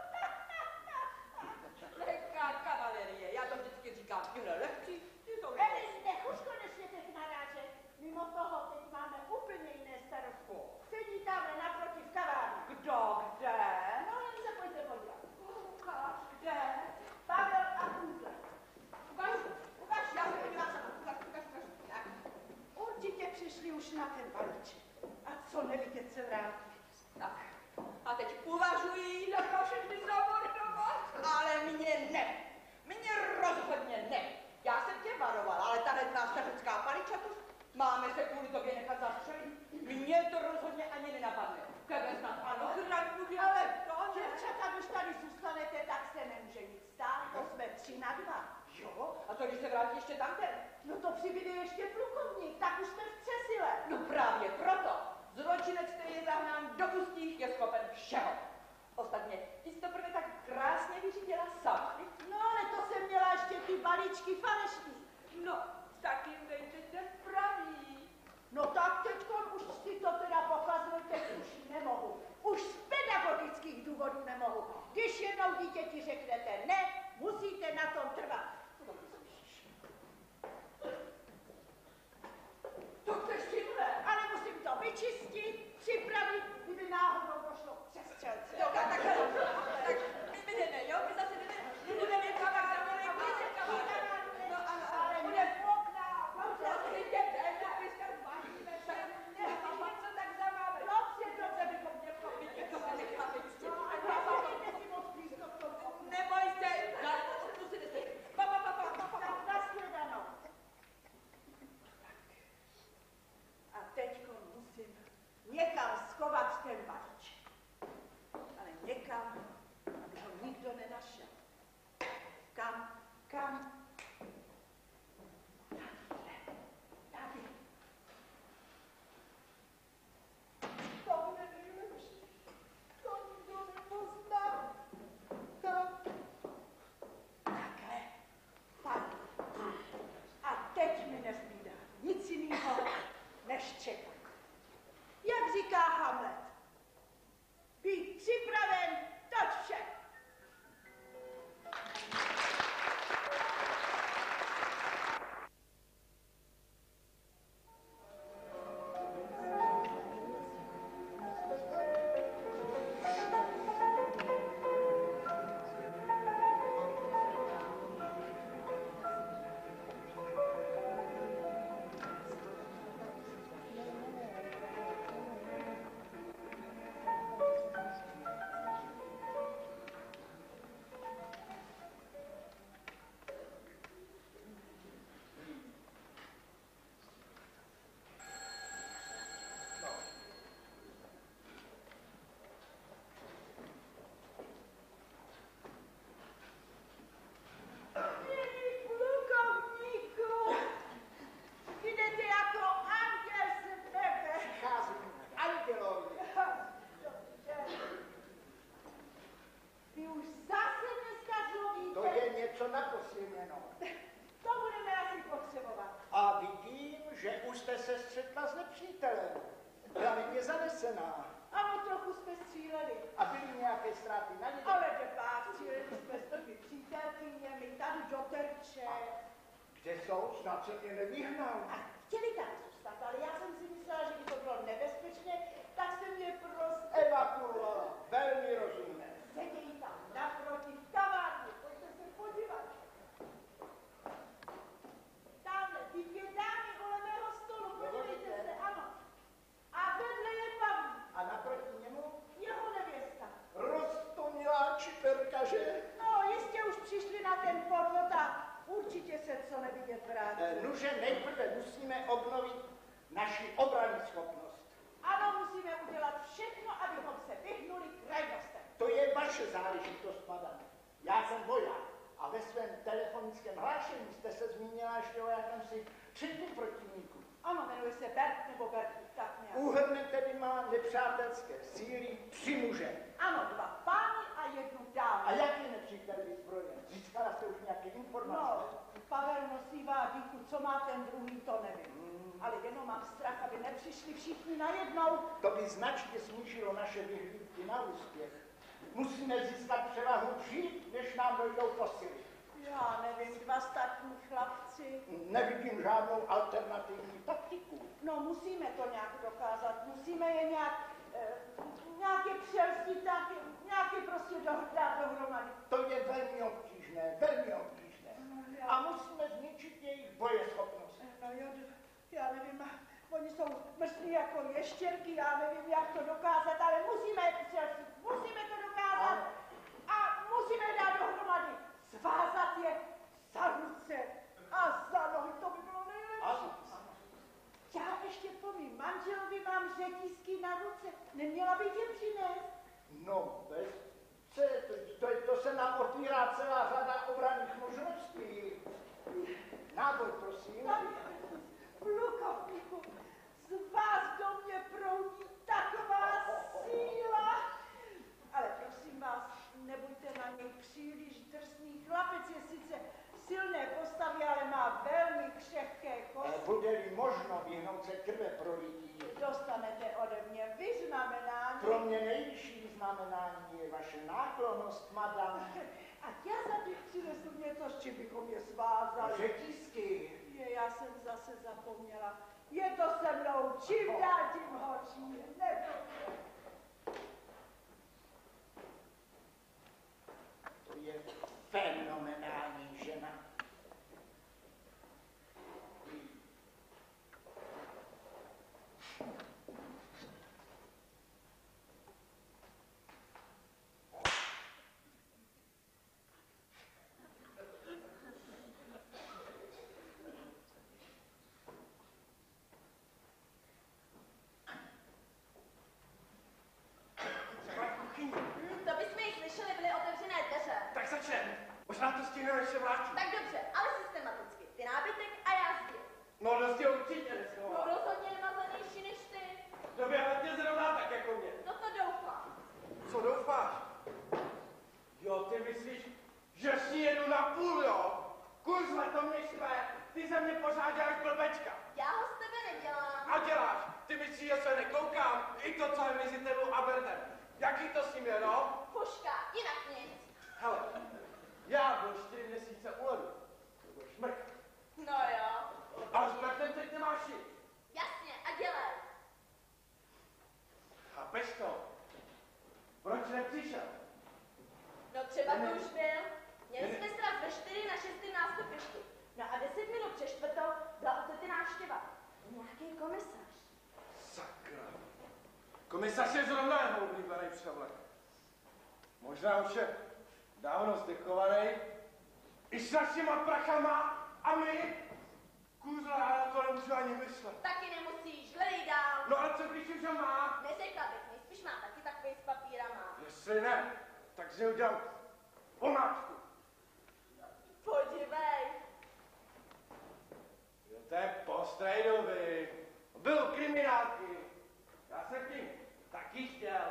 Lehká kavalerie, já to vždycky říkám, tyhle lehčí, ty jsou Eli, nech už konečně těch narážek. Mimo toho, teď máme úplně jiné starosti. Sedí tamhle naproti v kavárně. Kdo, kde? No, jen se pojďte podívat. Ukáž, kde? Pavel a Kůzle. Ukaž, já se podívám sama, ukaž. Tak. Určitě přišli už na ten balíček. A co nevidět se vrátí. Tak, a teď uvažují na to všechny zamordovat, ale mě ne. Mně rozhodně ne. Já jsem tě varovala, ale tahle tvá stařecká paličatost, máme se kvůli tobě nechat zastřelit. Mně to rozhodně ani nenapadne. Tebe snad ano, chraňku, Ale děvčata, když tady zůstanete, tak se nemůže nic stát. To jsme 3 na 2. Jo, a to když se vrátí ještě tamten? No to přibyde ještě plukovník, tak už jsme v přesile. No právě proto. Zločinec, který je zahnán do pustích, je schopen všeho. Ostatně, ty jsi to prvně tak krásně vyřídila sama. No ale to jsem měla ještě ty balíčky falešný. No, tak jim dejte pravý. No tak teďkon už si to teda pokazil, teď už nemohu. Už z pedagogických důvodů nemohu. Když jednou dítěti řeknete ne, musíte na tom trvat. To chceš tímhle? Ale musím to vyčistit, připravit, kdyby náhodou došlo k přestřelce. Jo, tak my jdeme, jo? My zase jdeme, budeme kavárny, budeme kavárny. No ano, Ale budeme ne v okna, Prosím tě, jdeme, my se zbavíme, tak Co tak za vámi? dobře bychom měli vidíte, to bude necháte ještě. No a nesmíte si moc blízko k tomu oknu. Neboj se, odpustite se. Tak nashledanou. A teďko musím někam schovat ten balíček. Ale někam, aby ho nikdo nenašel. Kam? Tady. To bude nejlepší. To nikdo nepozná. Takhle. Tady. A teď mi nezbývá nic jiného, než čekat. Jak říká Hamlet, být připraven, toť vše. Plukovníku, jdete jako anděl z nebe. Přicházím andělovi. Vy už zase dneska zlovíte. To je něco na posvěněno. To budeme asi potřebovat. A vidím, že už jste se střetla s nepřítelem. Byla mě zanesená. Ano, trochu jsme stříleli. A byly nějaké ztráty na něj. Ale de pár, stříleli jsme s těmi přítelkyněmi tady do terče. Kde jsou? Snad se mě nevyhnal. A chtěli tam zůstat, ale já jsem si myslela, že by to bylo nebezpečné, tak jsem je prostě Evakuovala. Velmi rozumné. sedějí tam naproti v kavárně. Pojďte se podívat. Tamhle, ty 2 dámy kolem mého stolu, podívejte se, ano. A vedle je Pavlík, A naproti němu jeho nevěsta. roztomilá čiperka, že? No, jistě už přišli na ten podvod a určitě se co nevidět vrátí. Nuže nejprve musíme obnovit naši obranní schopnost. Ano, musíme udělat všechno, abychom se vyhnuli krajnostem. To je vaše záležitost, madam. Já jsem voják a ve svém telefonickém hlášení jste se zmínila ještě o jakémsi třetím protivníku. Ano, jmenuje se Bert nebo Bertík, tak nějak. Úhrne tedy má nepřátelské síly 3 muže. Ano, 2. už nějaké informace? No, Pavel nosívá díku, co má ten druhý, to nevím. Ale jenom mám strach, aby nepřišli všichni najednou. To by značně snížilo naše vyhlídky na úspěch. Musíme získat převahu dřív, než nám dojdou posily. Já nevím, 2 statní chlapci. Nevidím žádnou alternativní taktiku. No, musíme to nějak dokázat. Musíme je nějaké přelstit, nějaké prostě dát dohromady. To je velmi obtížné, velmi obtížné. A musíme zničit jejich bojeschopnost. No jo, já nevím, oni jsou mrtví jako ještěrky, já nevím, jak to dokázat, ale musíme je přelstit, musíme to dokázat a musíme je dát dohromady. Svázat je za ruce a za nohy, to by bylo nejlepší. Já ještě po mým manželovi mám řetízky na ruce, neměla bych je přinést. No, to se nám otvírá celá řada obranných možností. Náboj, prosím. Plukovníku, z vás do mě proudí taková síla. Ale prosím vás, nebuďte na něj příliš drsný. Chlapec je sice silné postavy, ale má velmi křehké kosti. Bude-li možno vyhnout se krve prolití. Dostanete ode mě vyznamenání. Pro mě nejvyšší vyznamenání je vaše náklonnost, madam. A já za těch přinesu něco, s čím bychom je svázali. Řetízky. Já jsem zase zapomněla. Je to se mnou, čím dál tím horší. To je fenomenální žena. To bychom ji slyšeli, byly otevřené dveře. Tak začneme. Možná to stihneme, než se vrátí. Tak dobře, ale systematicky. Ty nábytek a já zdi. No, dost je určitě No neschová. rozhodně nemazanější než ty. Doběhla tě zrovna tak jako mě. No to doufám. Co doufáš? Jo, ty myslíš, že si jedu na půl, jo? Kuzle, to mě štve. Ty ze mě pořád děláš blbečka. Já ho z tebe nedělám. A děláš. Ty myslíš, že se nekoukám? I to, co je mezi tebou a Bertem. Jaký to s ním je, no? Puška, jinak nic. Hele, já byl 4 měsíce u ledu. To byl šmrk. No jo. A s Bertem teď nemáš nic. Jasně, a dělej. Chápeš to? Proč nepřišel? No třeba to už byl. Měli jsme sraz ve 4 na 6 nástupišti. No a 10 minut před 4 byla u tety návštěva. Nějaký komisař. Sakra. Komisař je zrovna jeho oblíbený převlek. Možná už je dávno zdechovaný. I s našima prachama a my. Kůzla, já to nemůžu ani myslet. Taky nemusíš, hledej dál. No ale co když už ho má? Neřekla bych, nejspíš má taky takový s papírama. Jestli ne, tak si udělám pomátku. Podívej. Jo, to je postrejdovi. Byl kriminálky. Já jsem tím taky chtěl.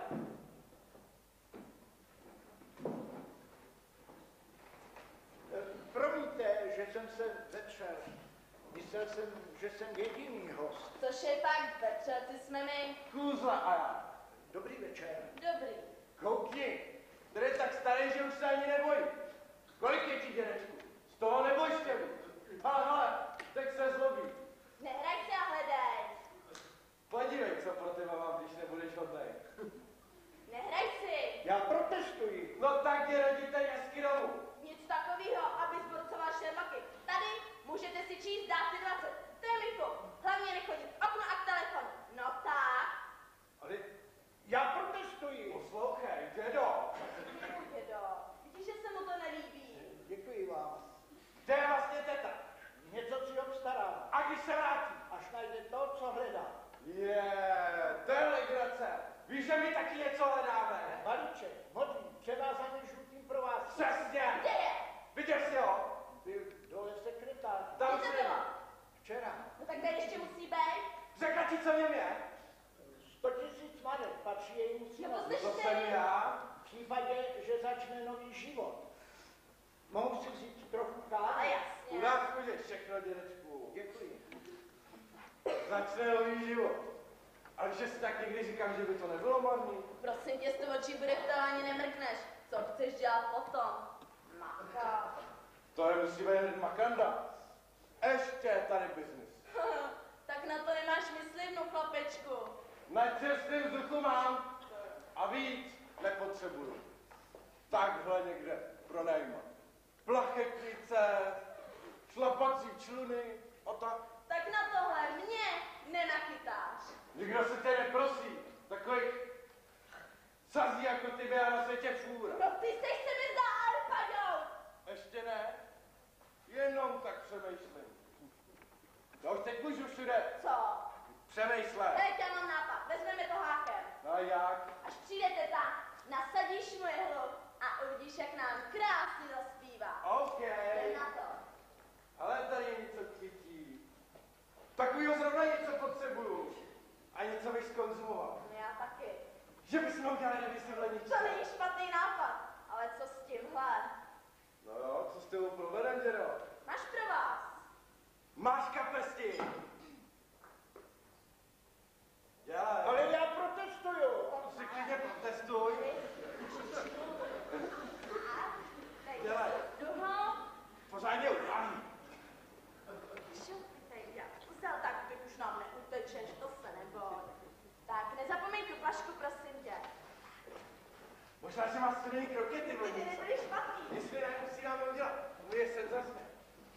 Promiňte, že jsem se vetřel. Myslel jsem, že jsem jediný host. Což je pak večer, ty jsme my. Kůzla a já. Dobrý večer. Dobrý. Koukni, ten je tak starý, že už se ani nebojí. Kolik je ti, dědečku? Z toho neboj štěvu. Ale, teď se zlobí. Nehraj se a hledej. Podívej, co pro teba mám, když nebudeš hodnej. Nehraj si. Já protestuji. No tak je roditel hezky domů. Nic takového, aby zborcoval Sherlocky. Tady můžete si číst dát si 20. To je mi to. Hlavně nechodit okno a k telefonu. No tak. Ale Já protestuji. poslouchej, dědo. Dědo, vidíš, že se mu to nelíbí. Děkuji vám. Kde je vlastně teta? Něco si obstarám. A když se vrátí? Až najde to, co hledá. To je legrace. Víš, že my taky něco hledáme? Balíček, modrý, převázaný žlutým provázkem. Přesně. Kde je? Viděl jsi ho? Byl dole sekretář. Tam Kde to si. bylo? Včera. No tak tady ještě musí být. Řekla ti, co v něm je? 100 000 marek patří jejímu No synovi. to To jsi jsem ty. já. V případě, že začne nový život. Mohu si vzít trochu Ale kávy? jasně. U nás chodí všechno, dědečku. Děkuji. Začne nový život. Ale že si tak někdy říkám, že by to nebylo marný. Prosím tě, z toho očí bude to ani nemrkneš. Co chceš dělat potom? Maka. To nemusí být hned makanda. Ještě je tady biznis. Tak na to nemáš myslivnu, chlapečku. Na čerstvém vzduchu mám a víc nepotřebuju. Takhle někde pronajímat. Plachetnice, šlapací čluny a tak. Tak na tohle mě nenachytáš. Nikdo se tě neprosí. Takových sazí jako ty byla na světě fůra. No ty seš se mi zdá Arpadou. Ještě ne. Jenom tak přemýšlím. Já už teď můžu všude Co? přemýšlet. Teď já mám nápad, vezmeme to hákem. No a jak? Až přijde teta, nasadíš mu jehlu a uvidíš, jak nám krásně zaspívá. OK. Jdem na to. Ale tady je něco chytí. Takovýho zrovna něco potřebuju. A něco bych zkonzumoval. No já taky. Že bychom udělali na vysvětleničce. To není špatný nápad, ale co s tímhle? No jo, co s tebou provedem, dědo? Máš pro vás. Máš kapesti. Dělej. Ale já protestuju. Si klidně protestuj. Dělej. Pořádně udělej. Tak ty už nám neutečeš, to se neboj. Tak nezapomeň tu flašku, prosím tě. Možná, že máš studený krokety v Ty lednici. nebyli špatný. Jestli ne, musí nám to udělat. To je senzace.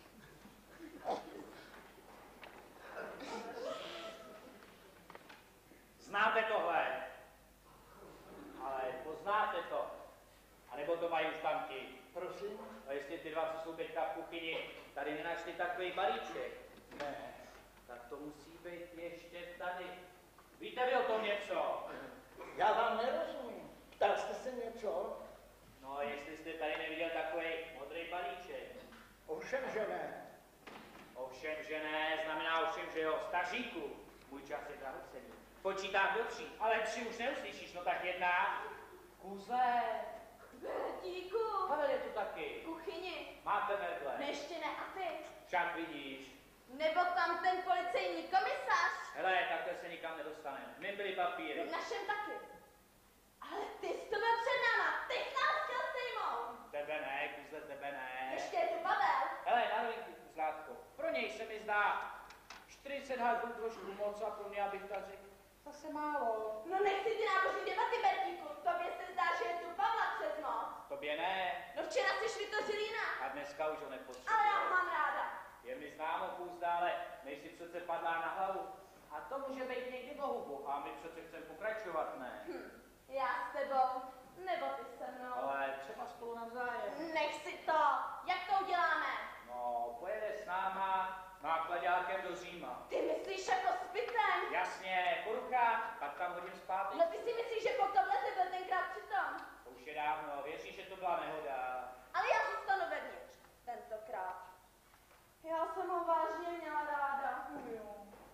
Znáte tohle? Ale poznáte to. A nebo to mají už tamti. Prosím? A jestli ty dva, co jsou teďka v kuchyni, tady nenašli takový balíček. Ne. Tak to musí být ještě tady. Víte vy o tom něco? Já vám nerozumím. Ptal jste se něco? No, jestli jste tady neviděl takový modrý balíček. Ovšem, že ne. Ovšem, že ne, znamená ovšem, že jo. Staříku, můj čas je drahocenný. Počítám do 3, ale 3 už neuslyšíš, no tak 1. Kuzle. Bertíku, Pavel je tu taky. v kuchyni. Máte medle. Neště ne a ty. Však vidíš. Nebo tam ten policejní komisař. Hele, takhle se nikam nedostaneme. My byli papíry. V našem taky. Ale ty jsi to byl před náma. Teď nás chtěl sejmout. Tebe ne, kuzle, tebe ne. Ještě je tu Pavel. Hele, na rovinku, kuzlátko. Pro něj se mi zdá 40 hadrů trošku moc a pro mě, abych tak řekl, zase málo. No nechci ty nábožní debaty, Bertíku. Tobě se zdá, že je tu Pavla přes noc. Tobě ne. No včera jsi vytořil jinak. A dneska už ho nepotřebuji. Ale já ho mám ráda. Je mi známo, Kůzda, ale nejsi přece padlá na hlavu. A to může být někdy do hubu. A my přece chceme pokračovat, ne? Já s tebou, nebo ty se mnou. Ale třeba spolu navzájem. Nech si to. Jak to uděláme? No, pojede s náma nákladákem do Říma. Ty myslíš jako s pytem? Jasně, porucha, pak tam hodím zpátky. No ty si myslíš, že po tomhle ty byl tenkrát přitom. To už je dávno, věříš, že to byla nehoda. Ale já zůstanu vevnitř. Tentokrát. Já jsem ho vážně měla ráda. Jo.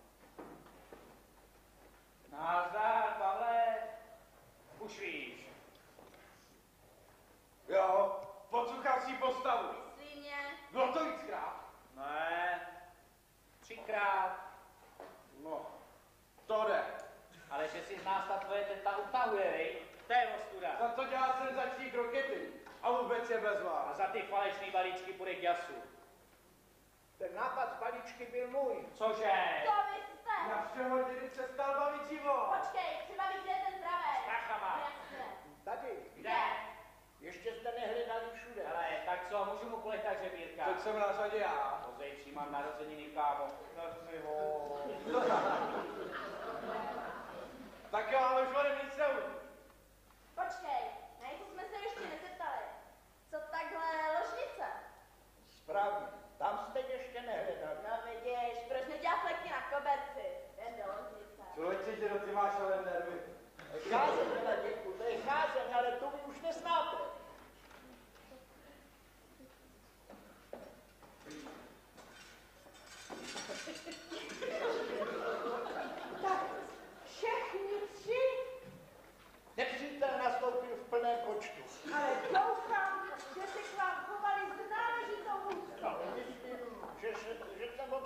Nazdar, Pavle. Už víš. Jo, podsluchací postavu. Myslí mě. Bylo to víckrát. Ne, 3krát. No, to jde. Ale že si z nás ta tvoje teta utahuje, vej? To je ostuda. Za to dělá senzační krokety. A vůbec je bez A vás. za ty falešný balíčky půjde k jasu. Ten nápad z balíčky byl můj. Cože? To vy jste. Našeho dědy přestal bavit život. Počkej, třeba víš, kde je ten pravej. Strachama. Jasně. Tady. Kde? Ještě jste nehledali všude. Hele, tak co, můžu mu poletat žebírka? Teď jsem na řadě já. To zejtří mám narozeniny, kámo. Nech mi ho. Tak jo, ale už ode nic neuvidí. Počkej, na něco jsme se ještě nezeptali. Co takhle ložnice? Správně. Tam jste ještě nehledali. No vidíš, proč nedělá fleky na koberci? Jen do ložnice. Člověče, dědo, ty máš ale nervy. Cházeň, Raděku, to je cházeň, ale to vy už neznáte. Tak, všechny 3.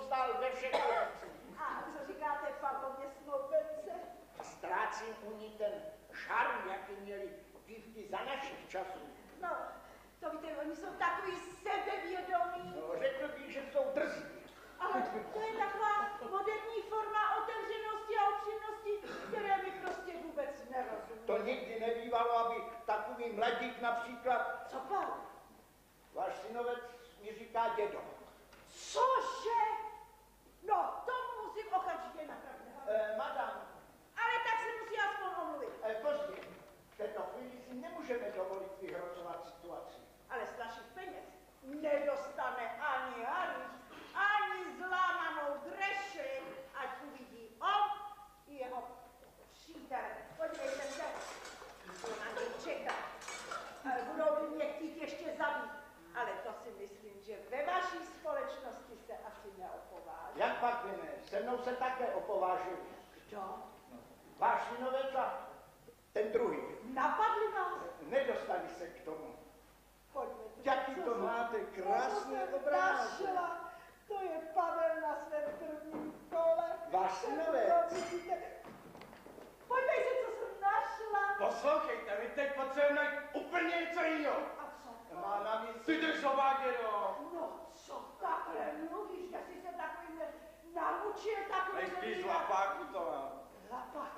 dostal ve všech pozicích. A co říkáte Pavlovně Snobence? Ztrácím u ní ten šarm, jaký měli dívky za našich časů. No, to víte, oni jsou takový sebevědomí. No, řekl bych, že jsou drzí. Ale to je taková moderní forma otevřenosti a upřímnosti, které mi prostě vůbec nerozumím. To nikdy nebývalo, aby takový mladík například, Co pak? váš synovec mi říká dědo. Cože? No, tomu musím okamžitě napravit. Madam, Ale tak se musí aspoň omluvit. pozdě, v této chvíli si nemůžeme dovolit vyhrozovat situaci. Ale z našich peněz nedostane ani haníř, ani zlámanou grešli, ať uvidí on i jeho přítel. Podívejte se, co na něj čeká. Budou by mě chtít ještě zabít, ale to si myslím, že ve vaší společnosti se asi neopováží. Jak pak víme, se mnou se také opovážili. Kdo? Váš synovec a ten druhý. Napadli vás? Nedostali se k tomu. Podívejte, Jaký co to jsem- máte co krásné jsem obrázky. našla. To je Pavel na svém prvním kole. Váš synovec. To vidíte. Podívej se, co jsem našla. Poslouchejte, my teď potřebujeme najít úplně něco jiného. A co? Má na mysli. Ty držová, dědo. No co takhle mluvíš, jestli se takovým naučil takovým... Nejspíš lapáku to mám. Lapák,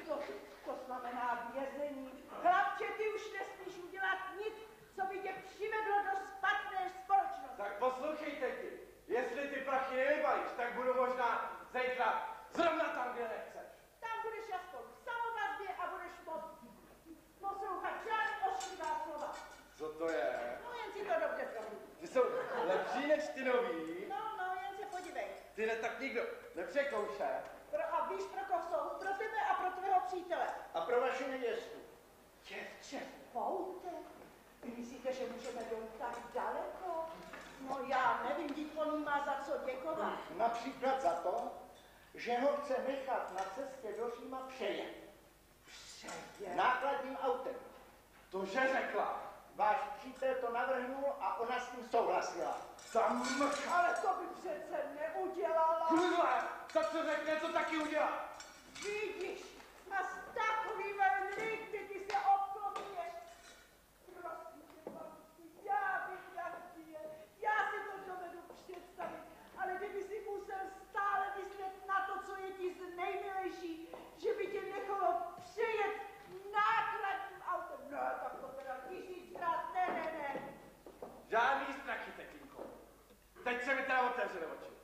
to znamená vězení. Chlapče, ty už nesmíš udělat nic, co by tě přivedlo do špatné společnosti. Tak poslouchejte ty, jestli ty prachy nevybalíš, tak budu možná zítra zrovna tam, kde nechceš. Tam budeš aspoň v samovazbě a budeš moct poslouchat žádný ošklivá slova. Co to je? No jen si to dobře prohlídni. Ty jsou lepší než ty nový. No, jen se podívej. Ty ne, tak nikdo nepřekouše. A víš, pro koho jsou? Pro tebe a pro tvého přítele. A pro vaši nevěstu. Děvče, poute. Vy myslíte, že můžeme dojít tak daleko? No já nevím, vždyť on jí má za co děkovat. Například za to, že ho chce nechat na cestě do Říma přejet. Přejet. Nákladním autem. To, že řekla. Váš přítel to navrhnul a ona s tím souhlasila. Tam Ale to by přece neudělala. Kudle, tak co řekne, to taky udělá. Vidíš, a s takovými lidmi ty se obklopuješ. Prosím tě, babičky, já bych tak chtěl. Já si to dovedu představit, ale kdyby si musel stále myslet na to, co je ti z nejmilejší, že by tě nechalo přejet nákladním autem. No, tak to teda 1000krát, ne. Žádný strachy, tetínko. Teď se mi teda otevřely oči.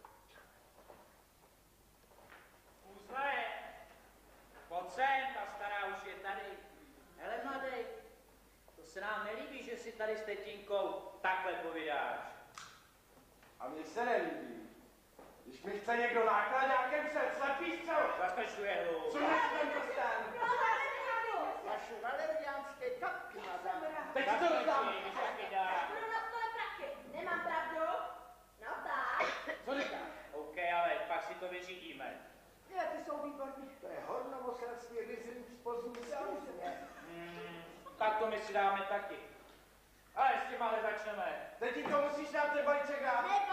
Uzle, pojď sem, ta stará už je tady. Hele, mladej, to se nám nelíbí, že si tady s tetinkou takhle povídáš. A mně se nelíbí. Když mi chce někdo nákladňákem před slepý střel. Zastršuje hlu. Co nechcem dostat? Vaše valeriánské kapky, madam. Teď to dodám. Budu na stole prachy. Nemám pravdu? No tak. Co říkáš? OK, ale pak si to vyřídíme. Je, ty jsou výborní. To je hornovoselský rizlík z pozdní sklizně. Tak to my si dáme taky. Ale s tím ale začneme. Tetínko, musíš nám ten balíček dát. Nebo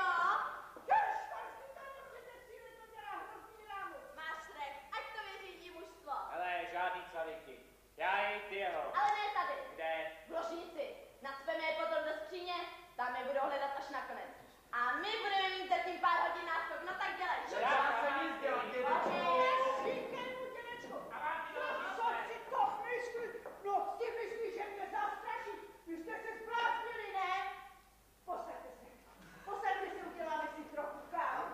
Nebo máš strech, ať to vyřídí mužstvo. Hele, žádný caviky. Já i ty jeho. Ale ne tady. Kde? V ložnici. Nacpeme je potom do skříně, tam je budou hledat až nakonec. A my budeme mít zatím pár hodin náskok, no tak dělej. Já jsem nic dělat, No, ty myslíš, že mě zastraší? Vy jste se zbláznili, ne? Posaďte se, uděláme si trochu kávu.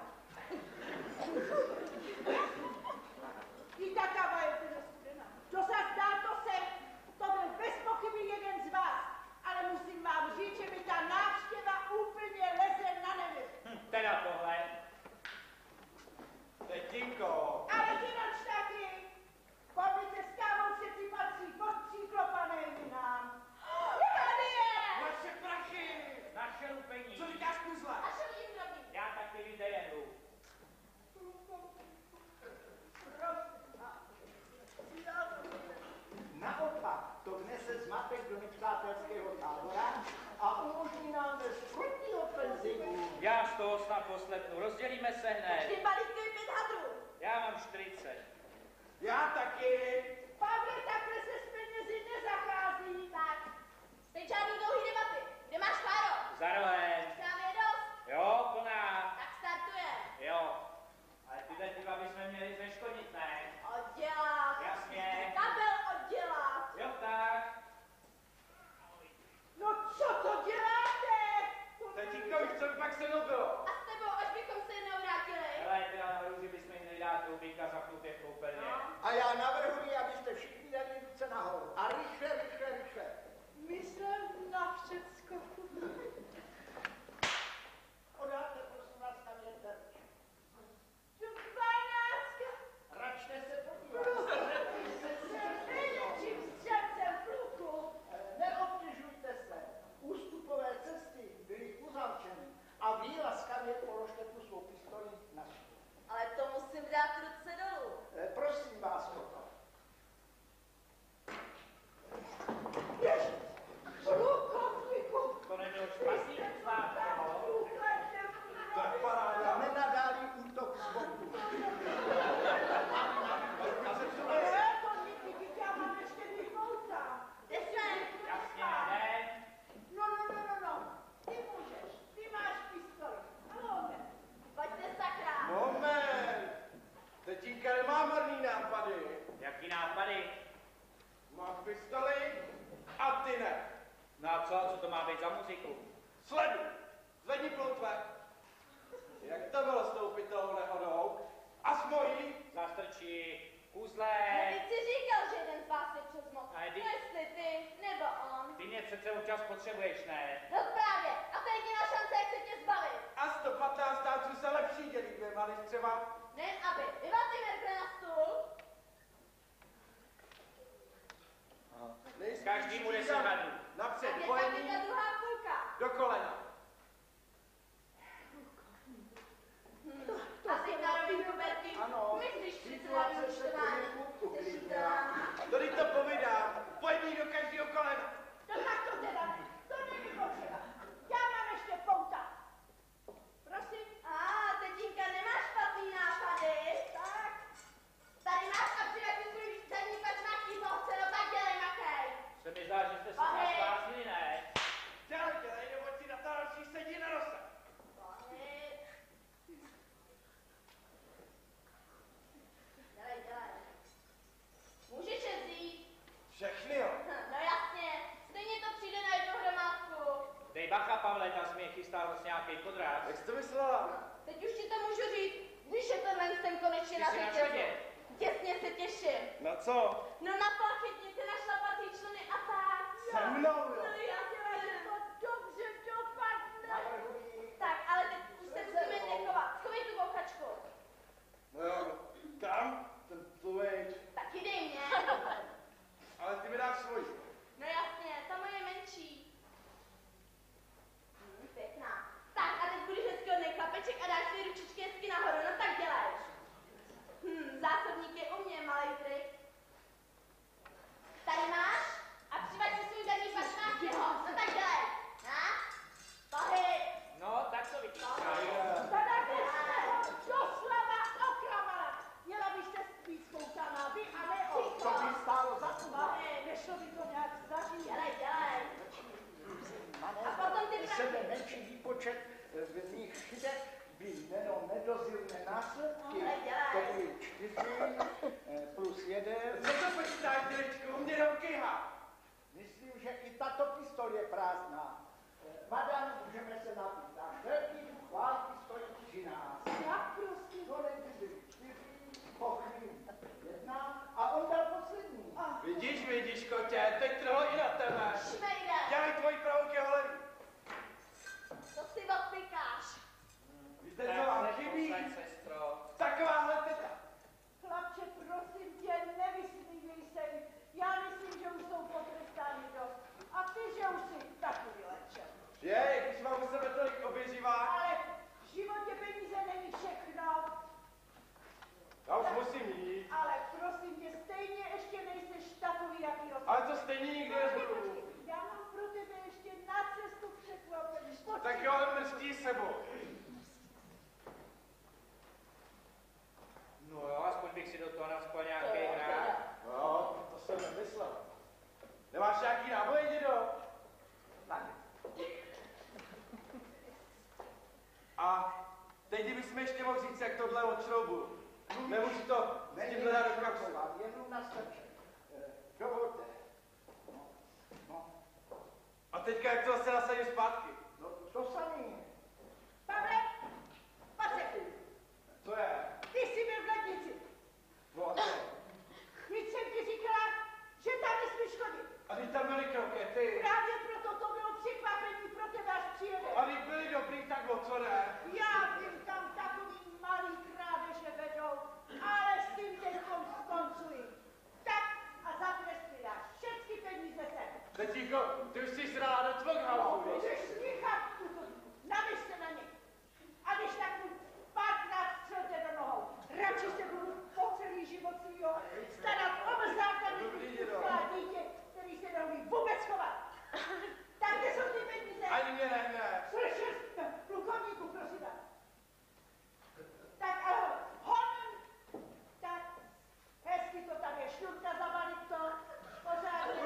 I ta káva je úplně studená. To se zdá, to byl bez pochyby jeden z vás. Ale musím vám říct, že mi ta návštěva úplně leze na nevěst. Teda tohle. Tetínko. Ale ty noč taky. Komice s kávou přeci patří pod příklopanými nám. Tady je! Naše prachy. Naše lupení. Co říkáš, kuzle? A šel jim drobný. Já taky víte jenu. Naopak, to vnese zmatek do nepřátelského tábora a umožní nám bez protiofenzivu. Já z toho snad poslednu, rozdělíme se hned. Ty balíky 5 hadrů. Já mám 40. Já taky. Pavle, takhle se s penězi nezachází. Tak, teď žádný dlouhý debaty. Kde máš Kláro? Za rohem. Právě dost. Jo, plná. Tak startuje. Jo. Ale tyhle dva bychom měli zeškodnit, ne? Oddělat. Jasně. Kabel oddělat. Jo, tak. No co to děláte? Tatínko, už co by pak se mnou bylo? A s tebou, až bychom se jednou vrátili. Hele, teda na růži bychom jim měli dát troubíka za průběh koupelně. No. A já navrhuji, abyste všichni dali ruce nahoru. A rychle, rychle, rychle. Myslel na všecko. Podáte, prosím vás, na větr. 12. Račte se podívat. Nejlepším střelcem v pluku. Neobtěžujte se. Ústupové cesty byly uzavřeny. A vy laskavě položte tu svou pistoli na stůl. Ale to musím dát ruce dolů. Prosím vás o to. To nebyl špatný útlak, jo? Tak paráda. Nenadálý útok z boku. Já mám ještě vychouta. Kde jsme? Jasně, ne? No. Ty můžeš. Ty máš pistoli. Ano, ne. Pojďte sakra. Moment. Tatínka nemá marný nápady. Jaký nápady? Máš pistoli a ty ne. No a co to má být za muziku? Sleduj. Zvedni ploutve. Jak to bylo s tou pitou nehodou? A s mojí? Zastrčí, kuzle. No, teď jsi říkal, že jeden z vás je přes moc. Ale No ty- jestli ty, nebo on. Ty mě přece občas potřebuješ, ne? No právě. A to je jediná šance, jak se tě zbavit. A 115 stáců se lepší dělí dvěma, než třeba. Nejen aby. Vyváty Merkle na stůl. Nejspíš Každému 10 říkám, hadů. Napřed Tak je dvojení, taky ta druhá půlka. do kolena. A teď na rovinku, Berti. Ano. Myslíš si, co Situace na se vyučtování? poněkud Jsi uklidnila. šutrá. Tady to povídám. Pojď do každého kolena. No tak to teda ne. To není potřeba. Já mám ještě pouta. Prosím. Tetínka, nemáš špatný nápady? Tak. Tady máš a přivedli svůj výčení pačmáký bohce, no tak dělej makej. Se mi zdá, že jste se Ahoj. nás vážili, ne? Dělej, nebo ti na to další sedí na nose. Dělej. Můžeš je vzít? Všechny jo. No jasně, stejně to přijde na jednu hromádku. Dej bacha, Pavle, ta mě chystá vlastně nějaký podráz. Jak jsi to myslela? Teď už ti to můžu říct, když je ten konečně Ty na jsi na řetězu. řadě. Těsně se těším. Na co? No na plachetnici na šlapatý členy a tak. Se mnou, jo. No já Dělej, že to dobře dopadne. Navrhuji. Tak, ale teď už se musíme nechovat. Schovej tu bouchačku. No jo, tam, ten tluveč. Tak dej mě. Ale ty mi dáš svoji. No jasně, ta moje menší. Pěkná. Tak a teď budeš hezky hodnej klapeček a dáš si ručičky hezky nahoru, no tak dělej. Zásobník je u mě, malý trik. Tady máš a přivaď si svůj zadní pašmák jeho, no tak dělej. Pohyb. No, tak to vychystá. Teda doslova oklamala. Měla byste být spoutaná vy a ne on. To by stálo za to. Nešlo by to nějak zařídit. Dělej. A potom ty Sebe prachy. menší výpočet z nich chybek by nedozírné následky. Ale dělej. To byly 4 plus 1. Co to počítáš, dědečku? Mě neokýhá. Myslím, že i tato pistol je prázdná. Madam, můžeme se napít. Náš velký chválky stojí 13. Jak prostě? Kolenky byly 4, pochví 1 a on dal poslední. Vidíš, kotě, teď trhlo i na tebe. Šmejde. Dělej tvoji pravou holený. To si odpikáš. Víte, co vám chybí? Sestro. Takováhle teta. Chlapče, prosím tě, nevysmívej se mi. Já myslím, že už jsou potrestáni dost. A ty, že už jsi taky vylečen. Je, když mám u sebe tolik oběživá. Ale v životě peníze není všechno. Já už musím jít. Ale prosím tě, stejně ještě nejseš takový, jaký rostl. Ale to stejně nikdy nebudu. Já mám pro tebe ještě na cestu překvapení. Tak jo, ale mrští sebou. ahoj, dědo. Tak. A teď kdybychom ještě mohli říct, jak tohle odšroubu. Nemůžu to s tímhle dát do kapsy. Jenom na strček. Dovolte. No. A teďka jak to zase nasadím zpátky? No, to samý. Pavle, Pacek, Co je? ty jsi byl v lednici. No a co? Víc jsem ti říkala, že tam nesmíš chodit. A teď tam byly krokety. Právě proto to bylo překvapení pro tebe, až přijede. A teď byly dobrý, tak o co ne? Já vím, tam takový malý krádeže vedou, ale s tím teďkom skoncuji. Tak a za trest mi dáš všechny peníze sem. Tatíko, ty už jsi zrala do Tvoghalku, víš? Budeš slychat, navěž se na ně. A když tak mu párkrát střelte do nohou. Radši se budu po celý život svýho starat o základní dítě, který se neumí vůbec chovat. Tak kde jsou ty peníze? Ani mě nehne. Slyšel jsi, plukovníku, prosím vás. Tak ahoj, honem. Tak, hezky to tam je, šňůrka zabalit to, pořádně.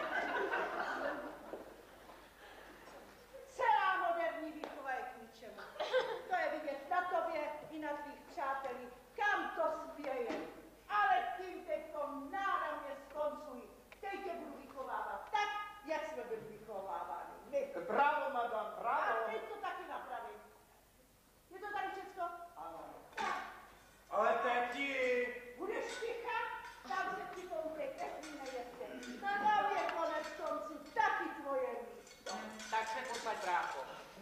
Celá moderní výchova je k ničemu. To je vidět na tobě i na tvých přátelích, kam to spěje. Ale tím teďkom náramně skoncují. Teď tě budu vychovávat tak, jak jsme byli vychováváni. My. Bravo, madam, A bravo. teď to taky napravím. Je to tady všecko? Ano. Tak, Ale teti! budeš ticha, tam se přikoupej krásný nevěstě. Tam je konec konců taky tvoje místo. Tak se posaď, brácho.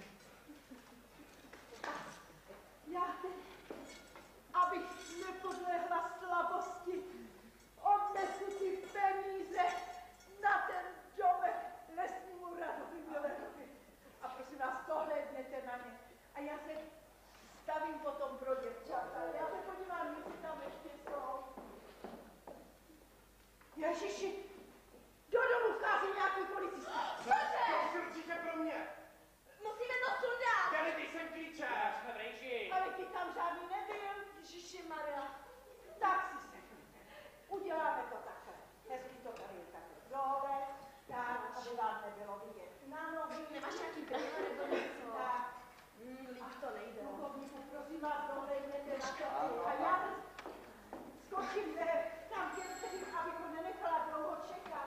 Já teď, abych nepodlehla slabosti, odnesu ty peníze na ten domek lesnímu Radovi Millerovi. A prosím vás, dohlédněte na ně. A já se stavím potom pro děvčata. Já se podívám, jestli tam ještě jsou. Ježiši, do domu vchází nějaký policista. To jsi určitě pro mě. Musíme to sundat! Tady ty jsem klíče. Tak jsme v rejži. Ale ty tam žádný nebyl. Ježišimarja. Tak si sedněte. Uděláme to takhle. Hezky to tady je takhle dole. Tak, aby vám nebylo vidět na nohy. Nemáš nějaký brýle nebo něco? Tak. Líp to nejde. Plukovníku, prosím vás, dohlejděte na to. A já skočím tam těm, abych ho nenechala dlouho čekat.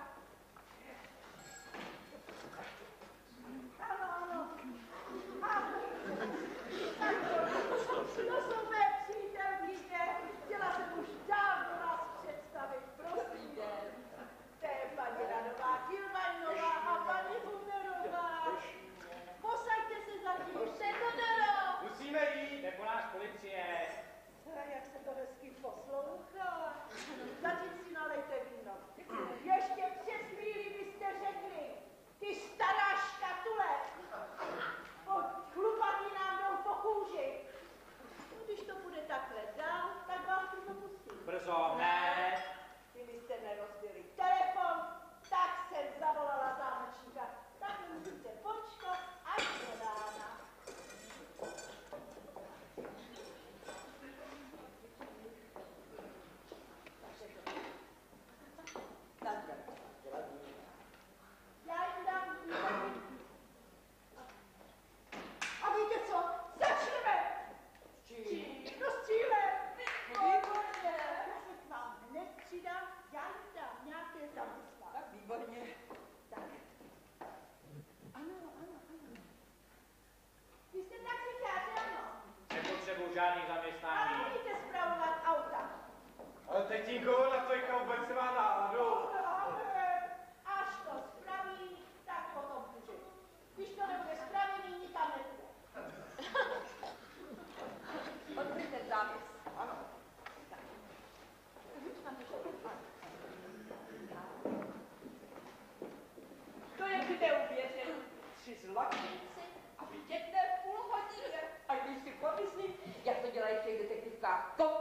Ano, ano. Ano. To jsou mé přítelkyně. Chtěla jsem už dávno vás představit. Prosím. To je paní Radová Kilvaňová a paní Humerová. Posaďte se zatím. Teodoro! Musíme jít. Jde po nás policie. Jak se to hezky poslouchá. Zatím si nalejte víno. Ještě před chvílí byste řekli, ty stará škatule, chlupatý nám jdou po kůži. Když to bude takhle dál, tak vás to pustím. Brzo, ne. Kdybyste nerozbili telefon, tak jsem zavolala zámečníka. Tak musíte počkat až do rána. Já jim dám víno. A víte co? Začneme! No s cílem! Výborně! Já se k vám hned přidám, já jim dám nějaké zaměstnání. Tak výborně. Tak. Ano, ano, ano. Vy jste taxikáři, ano. Nepotřebuji žádný Ale zaměstnání. umíte spravovat auta. Ale tetínko, na to vůbec nemá náladu. Ale až to spraví, tak potom může. Když to nebude spravený, nikam nepůjde. Odbry ten zápis. Ano. To je kde uvěřil. 3 zločinci a vidět v půl hodině. A když si pomyslím, jak to dělají v těch detektivkách, to